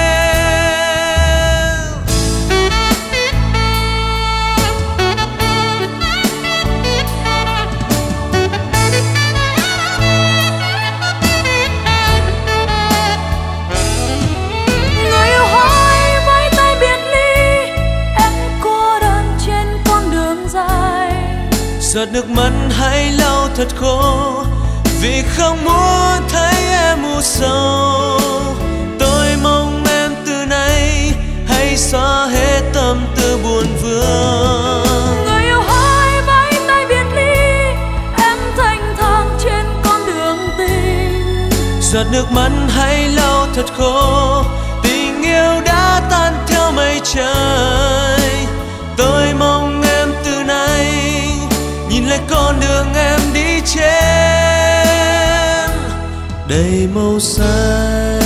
Giọt nước mắt hãy lau thật khô, vì không muốn thấy em u sầu. Tôi mong em từ nay hãy xóa hết tâm tư buồn vương. Người yêu hỡi vẫy tay biệt ly, em thanh thang trên con đường tình. Giọt nước mắt hãy lau thật khô, tình yêu đã tan theo mây trời. Tôi mong em từ nay nhìn lại con đường em đi trên, đầy màu xanh.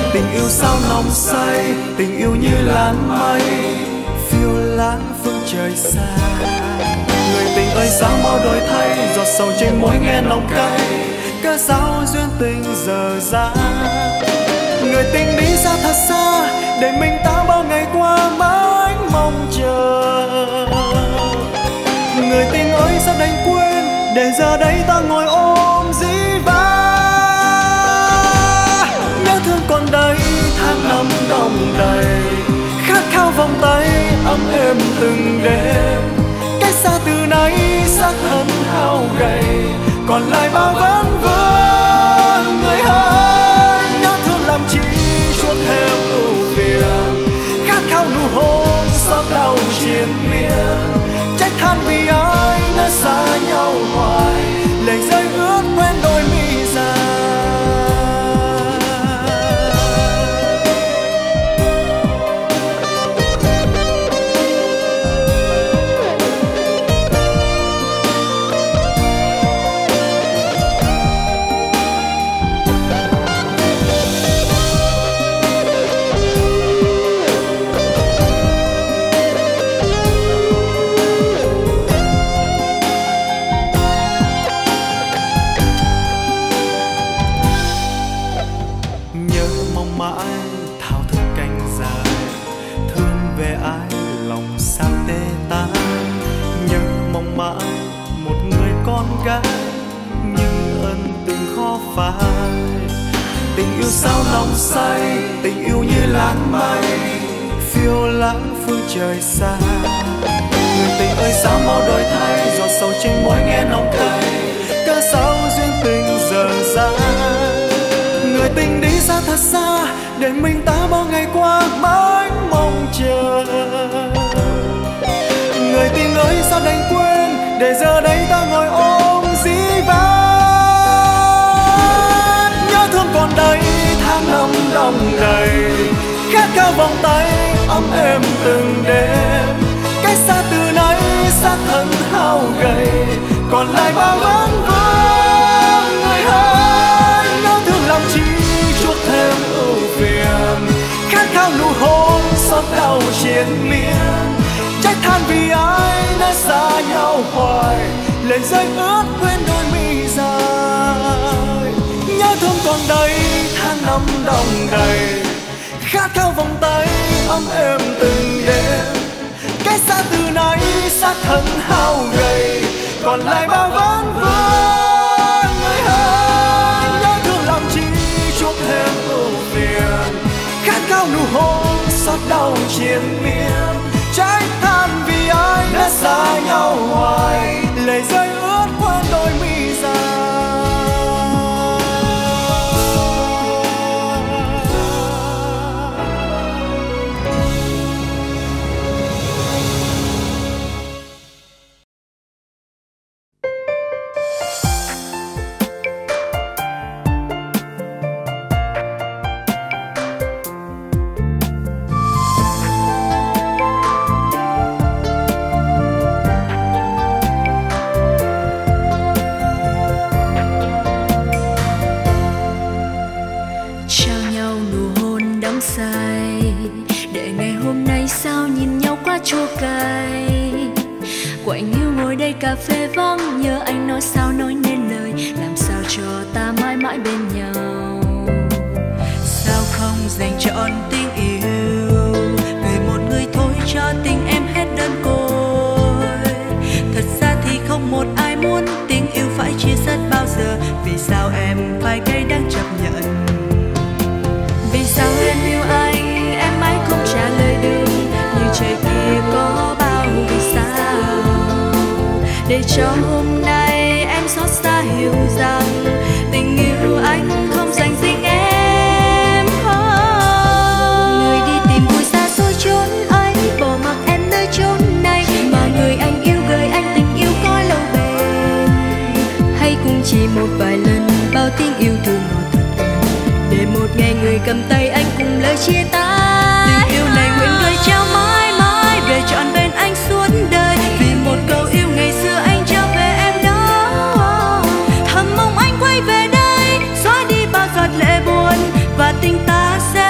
Tình yêu sao nồng say, tình yêu như làn mây phiêu lãng phương trời xa. Người tình ơi sao mau đổi thay, giọt sầu trên môi nghe nồng cay, cớ sao duyên tình dở dang. Người tình đi xa thật xa, để mình ta bao ngày qua mãi mong chờ. Người tình ơi sao đành quên, để giờ đây ta ngồi ôm dĩ vãng. Nhớ thương còn đây, tháng năm đong đầy, khát khao vòng tay ấm êm từng đêm. Cách xa từ nay xác thân hao gầy, còn lại bao vấn vương. Người ơi nhớ thương làm chi chuốt thêm ưu phiền, khát khao nụ hôn xót đau triền miên. Trách than vì ai đã xa nhau hoài, lệ rơi ướt quen đôi mi dài. Tình yêu sao nồng say, tình yêu như làn mây phiêu lãng phương trời xa. Người tình ơi sao mau đổi thay, giọt sầu trên môi nghe nồng cay, cớ sao duyên tình dở dang. Người tình đi xa thật xa, để mình ta bao ngày qua mãi mong chờ. Người tình ơi sao đành quên, để giờ đây ta ngồi ôm dĩ vãng. Nhớ thương còn đây, tháng năm đong đầy, khát khao vòng tay ấm êm từng đêm. Cách xa từ nay xác thân hao gầy, còn lại bao vấn vương. Người ơi nhớ thương làm chi chuốc thêm ưu phiền, khát khao nụ hôn xót đau triền miên. Trách than vì ai đã xa nhau hoài, lệ rơi ướt quên đôi mi dài. Nhớ thương còn đây, tháng năm đong đầy, khát khao vòng tay ấm êm từng đêm. Cách xa từ nay xác thân hao gầy, còn lại bao vấn vương. Người ơi nhớ thương làm chi chuốc thêm ưu phiền, khát khao nụ hôn xót đau triền miên. Trách than vì ai đã xa nhau hoài, lệ rơi ướt qua đôi mi dài. chua cay. Quạnh hiu ngồi đây cà phê vắng, nhớ anh nói sao nói nên lời, làm sao cho ta mãi mãi bên nhau. Sao không dành trọn tình yêu, người một người thôi cho tình em hết đơn côi. Thật ra thì không một ai muốn tình yêu phải chia sẻ bao giờ. Vì sao em phải cay đắng chấp nhận? Vì sao em yêu anh, em mãi không trả lời được, như trời kia có bao vì sao. Để cho hôm nay em xót xa hiểu rằng tình yêu anh không dành riêng em. Oh. Người đi tìm vui xa xôi chốn ấy, bỏ mặc em nơi chốn này, mà người anh yêu gửi anh tình yêu có lâu bền. Hay cũng chỉ một vài lần bao tiếng yêu thương ngọt thật gần, để một ngày người cầm tay anh cùng lời chia tay. Tình yêu này nguyện gửi trao mãi mãi về trọn bên anh suốt đời. Vì một câu yêu ngày xưa anh trao về em đó, thầm mong anh quay về đây xóa đi bao giọt lệ buồn, và tình ta sẽ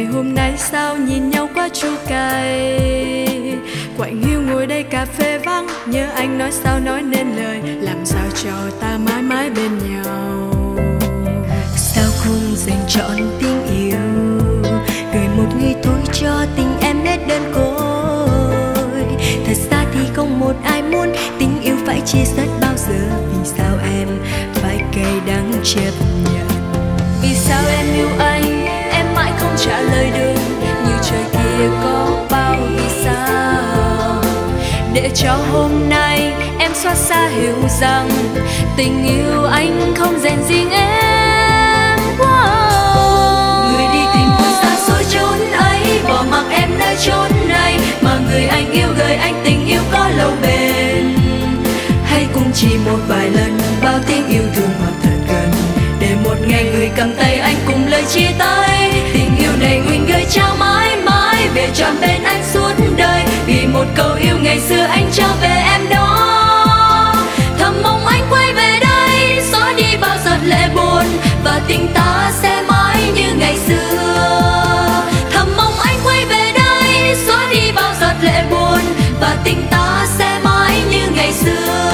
hôm nay sao nhìn nhau qua chu cay. Quạnh hiu ngồi đây cà phê vắng, nhớ anh nói sao nói nên lời, làm sao cho ta mãi mãi bên nhau. Sao không dành trọn tình yêu, gửi một người thôi cho tình em nét đơn côi. Thật ra thì không một ai muốn tình yêu phải chia sẻ bao giờ. Vì sao em phải cay đắng chấp nhận? Vì sao em yêu anh, em mãi không trả lời được. Như trời kia có bao vì sao, để cho hôm nay em xót xa hiểu rằng tình yêu anh không dành riêng em. Wow. Người đi tìm người xa xôi chốn ấy, bỏ mặc em nơi chốn này, mà người anh yêu gửi anh tình yêu có lâu bền. Hãy cùng chỉ một vài lần bao tiếng yêu thương hoặc thật gần, để một ngày người cầm tay anh cùng lời chia tay. Tình yêu này nguyện gửi trao mãi mãi, về trọn bên anh suốt đời. Vì một câu yêu ngày xưa anh trao về em đó. Thầm mong anh quay về đây, xóa đi bao giọt lệ buồn, và tình ta sẽ mãi như ngày xưa. Thầm mong anh quay về đây, xóa đi bao giọt lệ buồn, và tình ta sẽ mãi như ngày xưa.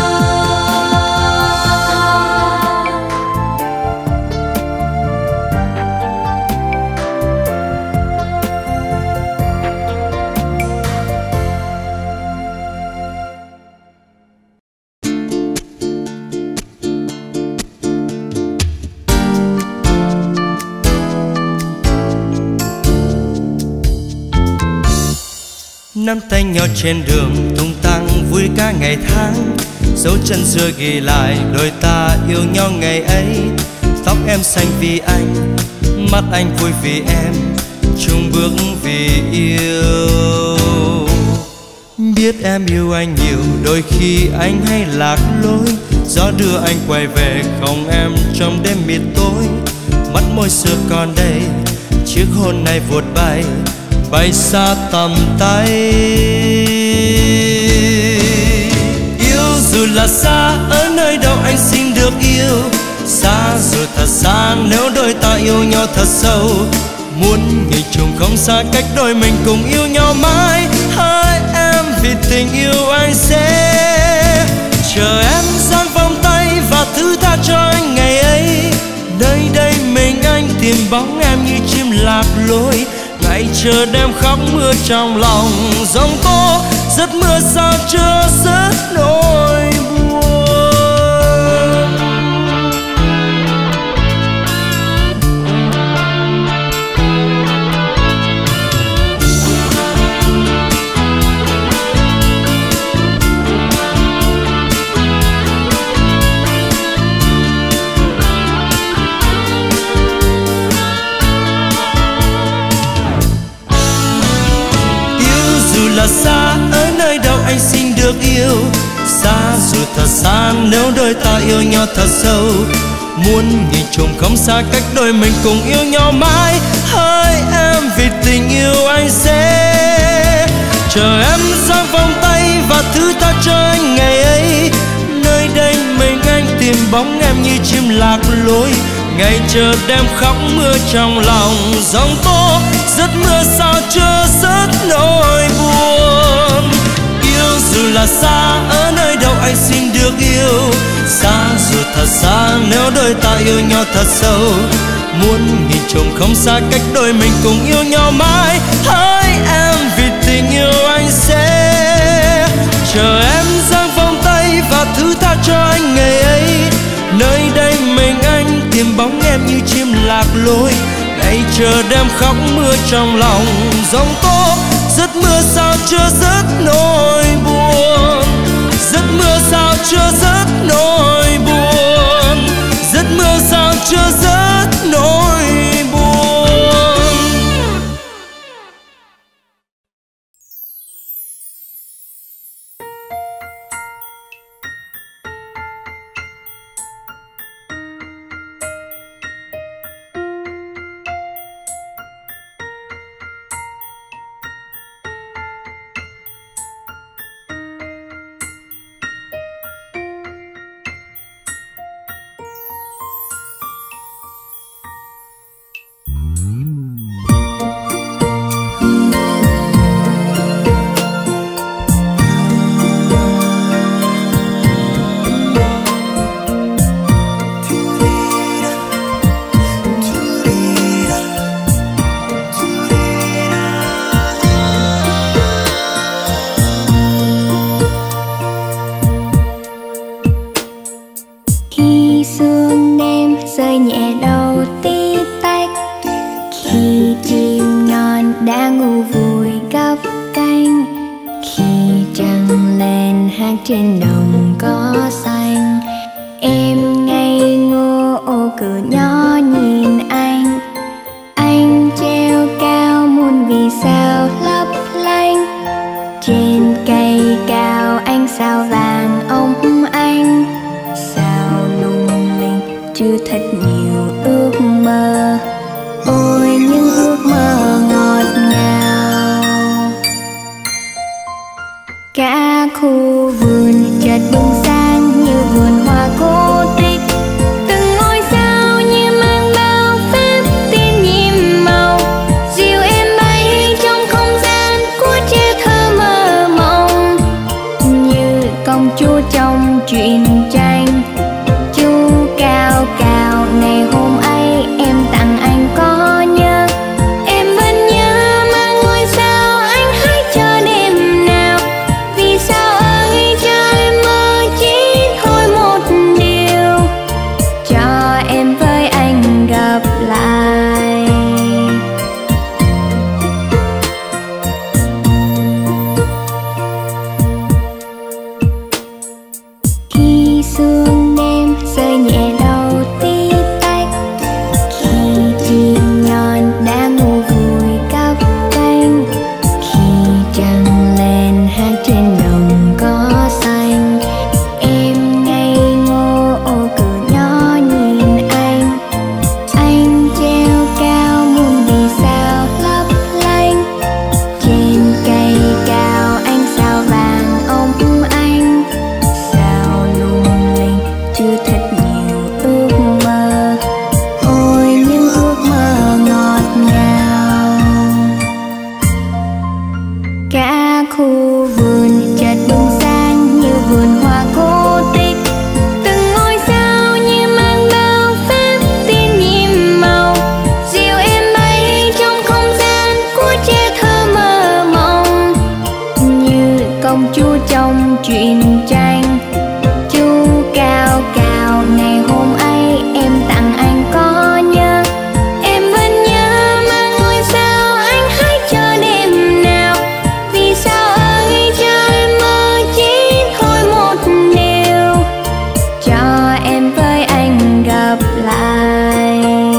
Nắm tay nhau trên đường tung tăng vui cả ngày tháng, dấu chân xưa ghi lại đôi ta yêu nhau ngày ấy. Tóc em xanh vì anh, mắt anh vui vì em, chung bước vì yêu. Biết em yêu anh nhiều, đôi khi anh hay lạc lối, gió đưa anh quay về không em trong đêm mịt tối. Mắt môi xưa còn đây, chiếc hôn này vụt bay, bay xa tầm tay. Yêu dù là xa ở nơi đâu anh xin được yêu, xa dù thật xa nếu đôi ta yêu nhau thật sâu. Muốn nhìn chung không xa cách đôi mình cùng yêu nhau mãi. Hai em vì tình yêu anh sẽ chờ em giang vòng tay và thứ tha cho anh ngày ấy. Nơi đây mình anh tìm bóng em như chim lạc lối, ngày chờ đêm khóc mưa trong lòng giông tố, giấc mưa sao chưa dứt nỗi buồn. Là xa ở nơi đâu anh xin được yêu, xa dù thật xa nếu đôi ta yêu nhau thật sâu. Muốn nhìn chung không xa cách đôi mình cùng yêu nhau mãi. Hai em vì tình yêu anh sẽ chờ em giang vòng tay và thứ tha cho anh ngày ấy. Nơi đây mình anh tìm bóng em như chim lạc lối, ngày chờ đêm khóc mưa trong lòng giông tố, giấc mưa sao chưa dứt nỗi buồn. Yêu dù là xa ở nơi đâu anh xin được yêu, xa dù thật xa nếu đôi ta yêu nhau thật sâu. Muốn nhìn chung không xa cách đôi mình cùng yêu nhau mãi. Hai em vì tình yêu anh sẽ chờ em giang vòng tay và thứ tha cho anh ngày ấy. Nơi đây mình anh tìm bóng em như chim lạc lối, ngày chờ đêm khóc mưa trong lòng giông tố, giấc mưa sao chưa dứt nỗi buồn. Giấc mưa sao chưa dứt nỗi buồn, giấc mưa sao chưa dứt nỗi buồn. trên đồng cỏ xanh. Em ngây ngô ô cửa nhỏ nhìn anh, anh treo cao muôn vì sao lấp lánh. Trên cây cao anh sao vàng ông anh, sao lung linh chưa thật nhiều ước mơ. Ôi những ước mơ ngọt ngào. Cả khu vườn chợt bừng sáng như vườn hoa cổ tích. Từng ngôi sao như mang bao phép tin nhiệm màu, dìu em bay trong không gian của trẻ thơ mơ mộng. Như công chúa trong truyện tranh, chú cao cao ngày hôm ấy em tặng anh có nhớ. Em vẫn nhớ mà ngôi sao anh hãy chờ đêm nào. Vì sao ơi trời mơ chỉ thôi một điều, cho em với anh gặp lại. Khi sương đêm rơi nhẹ đầu tí tách, khi chim non đã ngủ vùi cắp cánh, khi trăng lên hát trên đồng cỏ xanh. Em ngây ngô ô cửa nhỏ nhìn anh, anh treo cao muôn vì sao lấp lánh. Trên cây cao anh sao vàng ông anh, sao lung linh chưa thật nhiều ước mơ. Ôi những ước mơ ngọt ngào. Cả khu vườn chợt bừng sáng như vườn hoa cổ tích. Từng ngôi sao như mang bao phép tin nhiệm màu, dìu em bay trong không gian của trẻ thơ mơ mộng. Như công chúa trong truyện tranh, chú cao cao ngày hôm ấy em tặng anh có nhớ. Em vẫn nhớ mà ngôi sao anh hãy chờ đêm nào. Vì sao ơi trời mơ chỉ thôi một điều, cho em với anh gặp lại.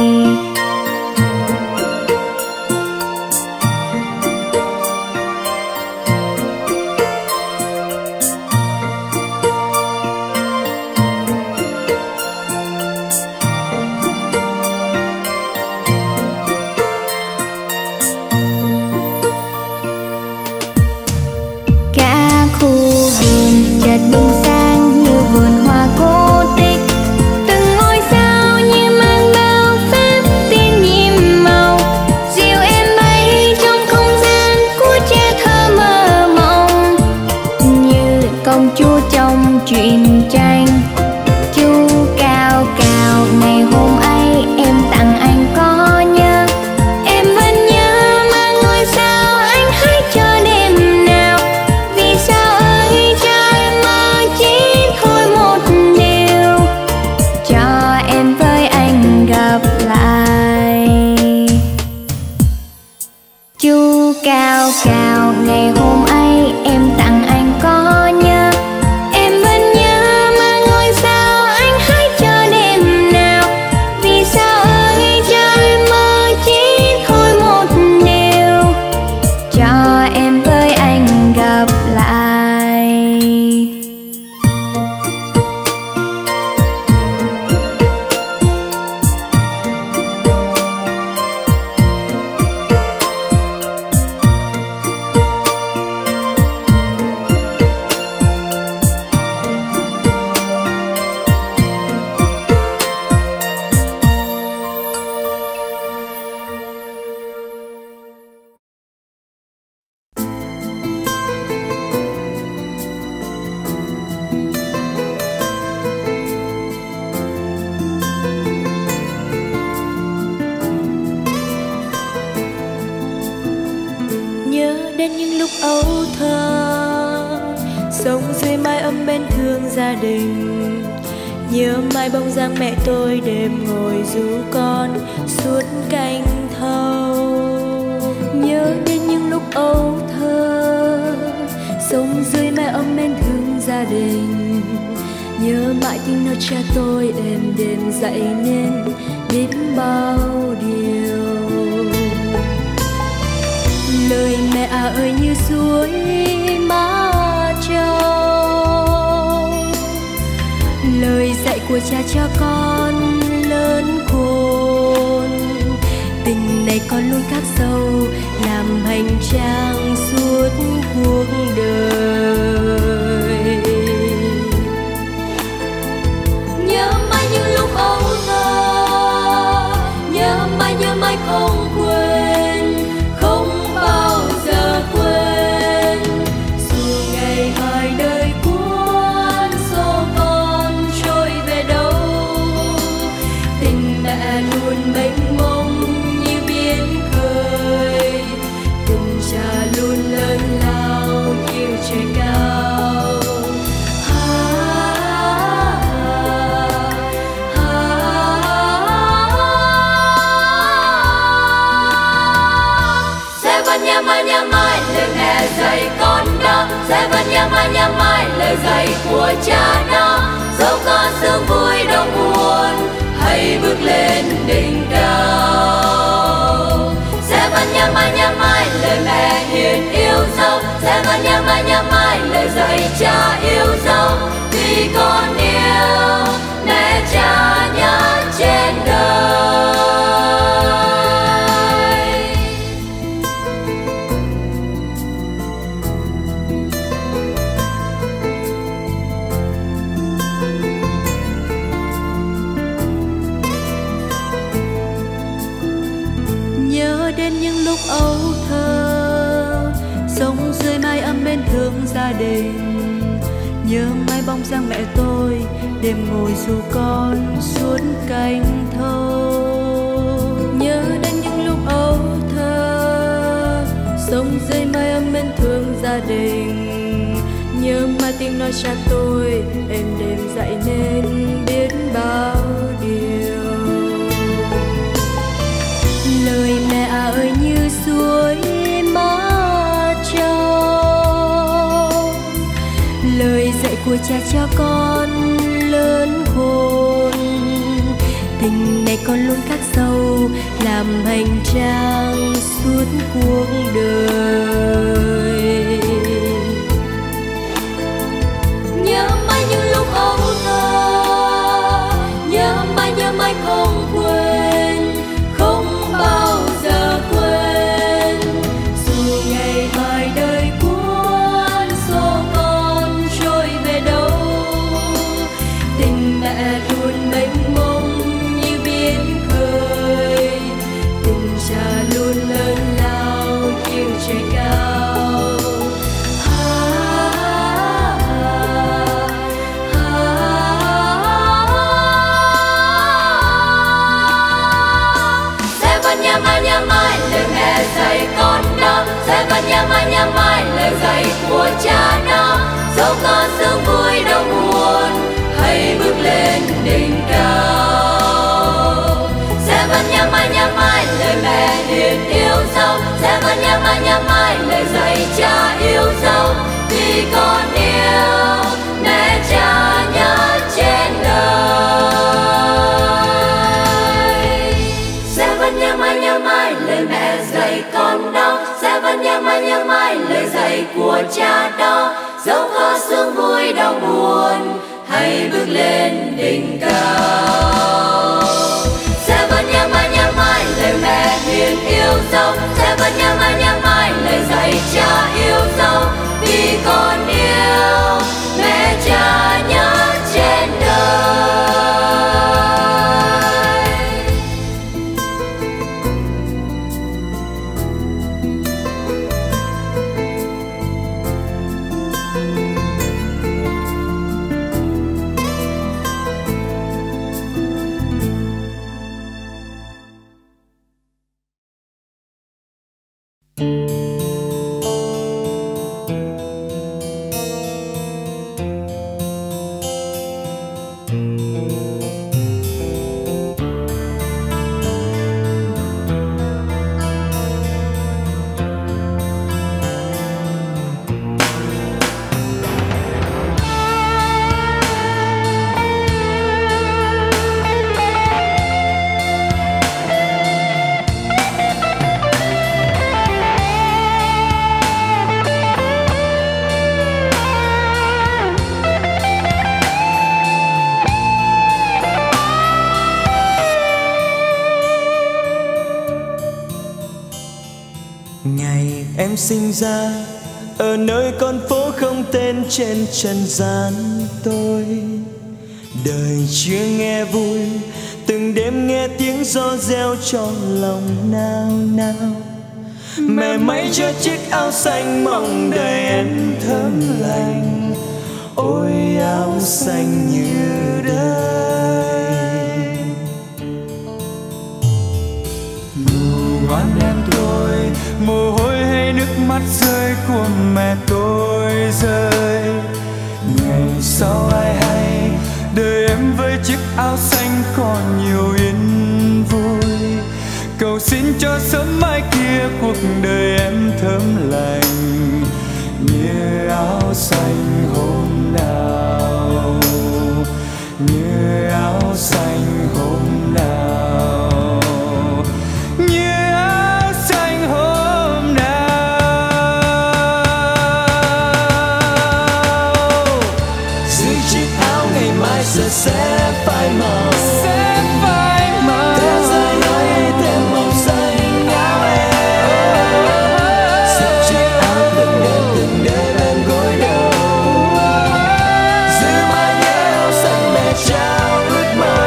Cả khu vườn chợt bừng sáng như vườn hoa cổ tích. Từng ngôi sao như mang bao phép tin nhiệm màu, dìu em bay trong không gian của trẻ thơ mơ mộng. Như công chúa trong truyện tranh, chú cao cao ngày hôm ấy em tặng anh có nhớ. Em vẫn nhớ mà ngôi sao anh hãy chờ đêm nào. Vì sao ơi trời mơ chỉ thôi một điều, cho em với anh gặp lại. Chú cao cao ngày hôm ấy em tặng anh có nhớ. Em vẫn nhớ mà ngôi sao anh hãy chờ đêm nào. Vì sao ơi trời mơ chỉ thôi một điều, cho em với anh gặp lại. Nhớ đến những lúc ấu thơ, sống dưới mái ấm bên thương gia đình. Nhớ mãi bóng dáng mẹ tôi đêm ngồi ru con suốt canh thâu. Nhớ đến những lúc ấu thơ, sống dưới mái ấm bên thương gia đình. tiếng nói cha tôi êm đềm dậy nên biết bao điều. Lời mẹ à ơi như suối Má Châu, lời dạy của cha cho con lớn khôn. Tình này con luôn khắc sâu làm hành trang suốt cuộc đời. Nhớ mãi những lúc ấu thơ, nhớ mãi nhớ mãi không quên, không bao giờ quên. Dù ngày hai đời cuốn số con trôi về đâu, tình mẹ luôn mênh mông như biển khơi, tình cha luôn lớn lao như trời cao. Sẽ vẫn nhớ mãi nhớ mãi lời mẹ dạy con đó, sẽ vẫn nhớ mãi nhớ mãi lời dạy của cha đó. Dẫu có sương vui đâu buồn, hãy bước lên đỉnh cao. Sẽ vẫn nhớ mãi nhớ mãi lời mẹ hiền yêu dấu, sẽ vẫn nhớ mãi nhớ mãi lời dạy cha yêu dấu. Vì con yêu mẹ cha nhớ trên đời. Nhớ đến những lúc ấu thơ, sống dưới mái ấm bên thương gia đình. Nhớ mãi bóng dáng mẹ tôi, đêm ngồi dù con suốt canh thâu. Nhớ đến những lúc ấu thơ, sống dưới mái ấm bên thương gia đình. Nhớ mãi tiếng nói cha tôi, êm đềm dạy nên biết bao điều. Lời mẹ à ơi như suối Má Châu, lời dạy của cha cho con lớn khôn. Tình này con luôn khắc sâu làm hành trang suốt cuộc đời. Nhớ mãi những lúc ấu thơ, nhớ mãi nhớ mãi không quên, không bao giờ quên. Dù ngày hai đời cuốn số con trôi về đâu, tình mẹ luôn mênh mông như biển khơi, tình cha luôn lớn lao như trời cao. Sẽ vẫn nhớ mãi nhớ mãi lời mẹ dạy con đó, sẽ vẫn nhớ mãi nhớ mãi lời dạy của cha đó. Dẫu có sương vui đâu buồn, hãy bước lên đỉnh cao. Sẽ vẫn nhớ mãi nhớ mãi lời mẹ hiền yêu dấu, sẽ vẫn nhớ mãi nhớ mãi lời dạy cha yêu dấu. Vì con yêu mẹ cha nhớ trên đời. Sẽ vẫn nhớ mãi nhớ mãi lời mẹ dạy con đó, sẽ vẫn nhớ mãi nhớ mãi lời dạy của cha đó. Dẫu có sương vui đau buồn, hãy bước lên đỉnh cao. Sẽ vẫn nhớ mãi nhớ mãi lời mẹ hiền yêu dấu, sẽ vẫn nhớ mãi nhớ mãi lời dạy cha yêu dấu. Vì con yêu mẹ cha nhớ trên đời. Hãy Ngày em sinh ra ở nơi con phố không tên trên trần gian tôi, đời chưa nghe vui, từng đêm nghe tiếng gió reo trong lòng nao nao. Mẹ may cho chiếc áo xanh mong đời em thơm lành, ôi áo xanh như đời. Ngủ ngoan em tôi, mồ hôi hay nước mắt rơi của mẹ tôi rơi. Ngày sau ai hay đời em với chiếc áo xanh còn nhiều yên vui. Cầu xin cho sớm mai kia cuộc đời em thơm lành như áo xanh hôm nào, như áo xanh hôm nào, như áo xanh hôm nào. Giữ chiếc áo ngày mai giờ sẽ phai màu, Sẽ phai màu. thế giới nói thêm màu xanh áo em. Giữ chiếc áo từng đêm từng đêm bên gối đầu, giữ mãi nhớ áo xanh mẹ trao ước mơ.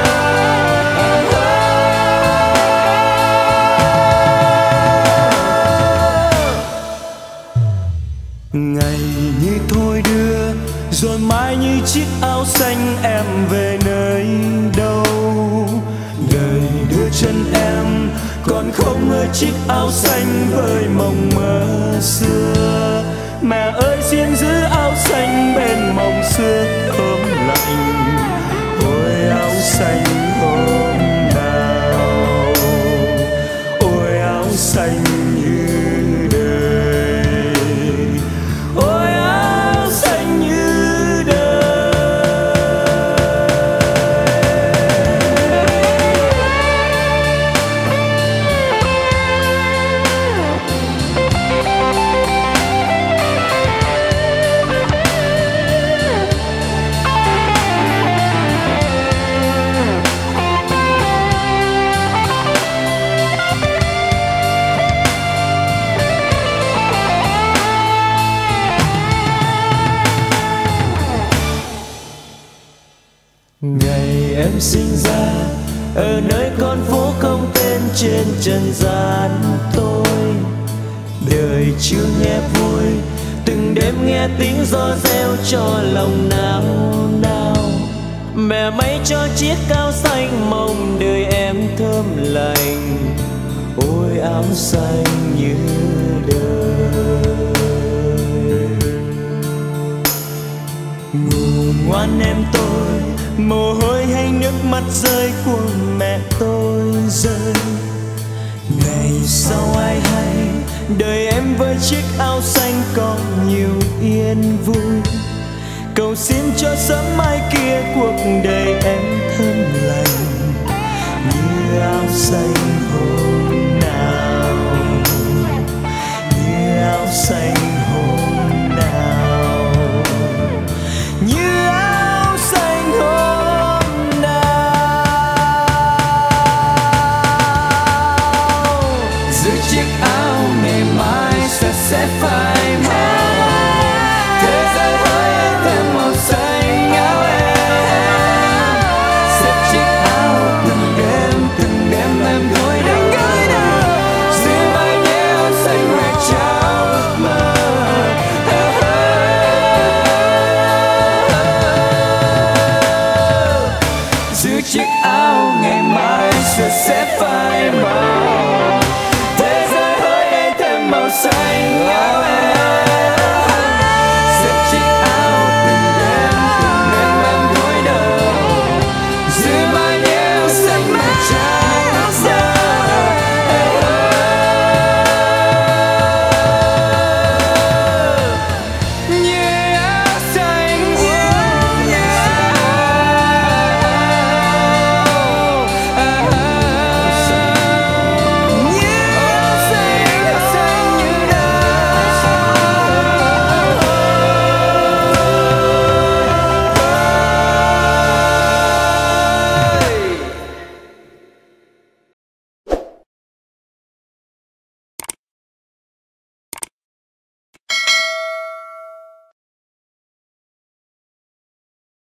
Ngày như thôi đưa, rồi mai như chiếc áo xanh em về nơi đâu. Đời đưa chân em còn không ở chiếc áo xanh với mộng mơ xưa. Mẹ ơi xin giữ áo xanh bên mộng xưa thơm lạnh, ôi áo xanh hôm nào, ôi áo xanh như đời, ôi áo xanh như đời. Ngày em sinh ra ở nơi con phố không tên trên trần gian tôi, đời chưa nghe vui, từng đêm nghe tiếng gió reo cho lòng nao nao. Mẹ may cho chiếc áo xanh mong đời em thơm lành, ôi áo xanh như đời. Ngủ ngoan em tôi, mồ hôi hay nước mắt rơi của mẹ tôi rơi. Ngày sau ai hay đời em với chiếc áo xanh còn nhiều yên vui. Cầu xin cho sớm mai kia cuộc đời em thơm lành như áo xanh hôm nào, như áo xanh hôm nào, như áo xanh hôm nào. Giữ chiếc áo ngày mai sẽ sẽ phai màu, thế giới hỡi thêm màu xanh áo em. Xếp chiếc áo từng đêm từng đêm em gối đầu, giữ mãi nhé áo xanh mẹ trao ước mơ. Giữ chiếc áo ngày mai sẽ sẽ phai màu, thế giới hỡi thêm màu xanh.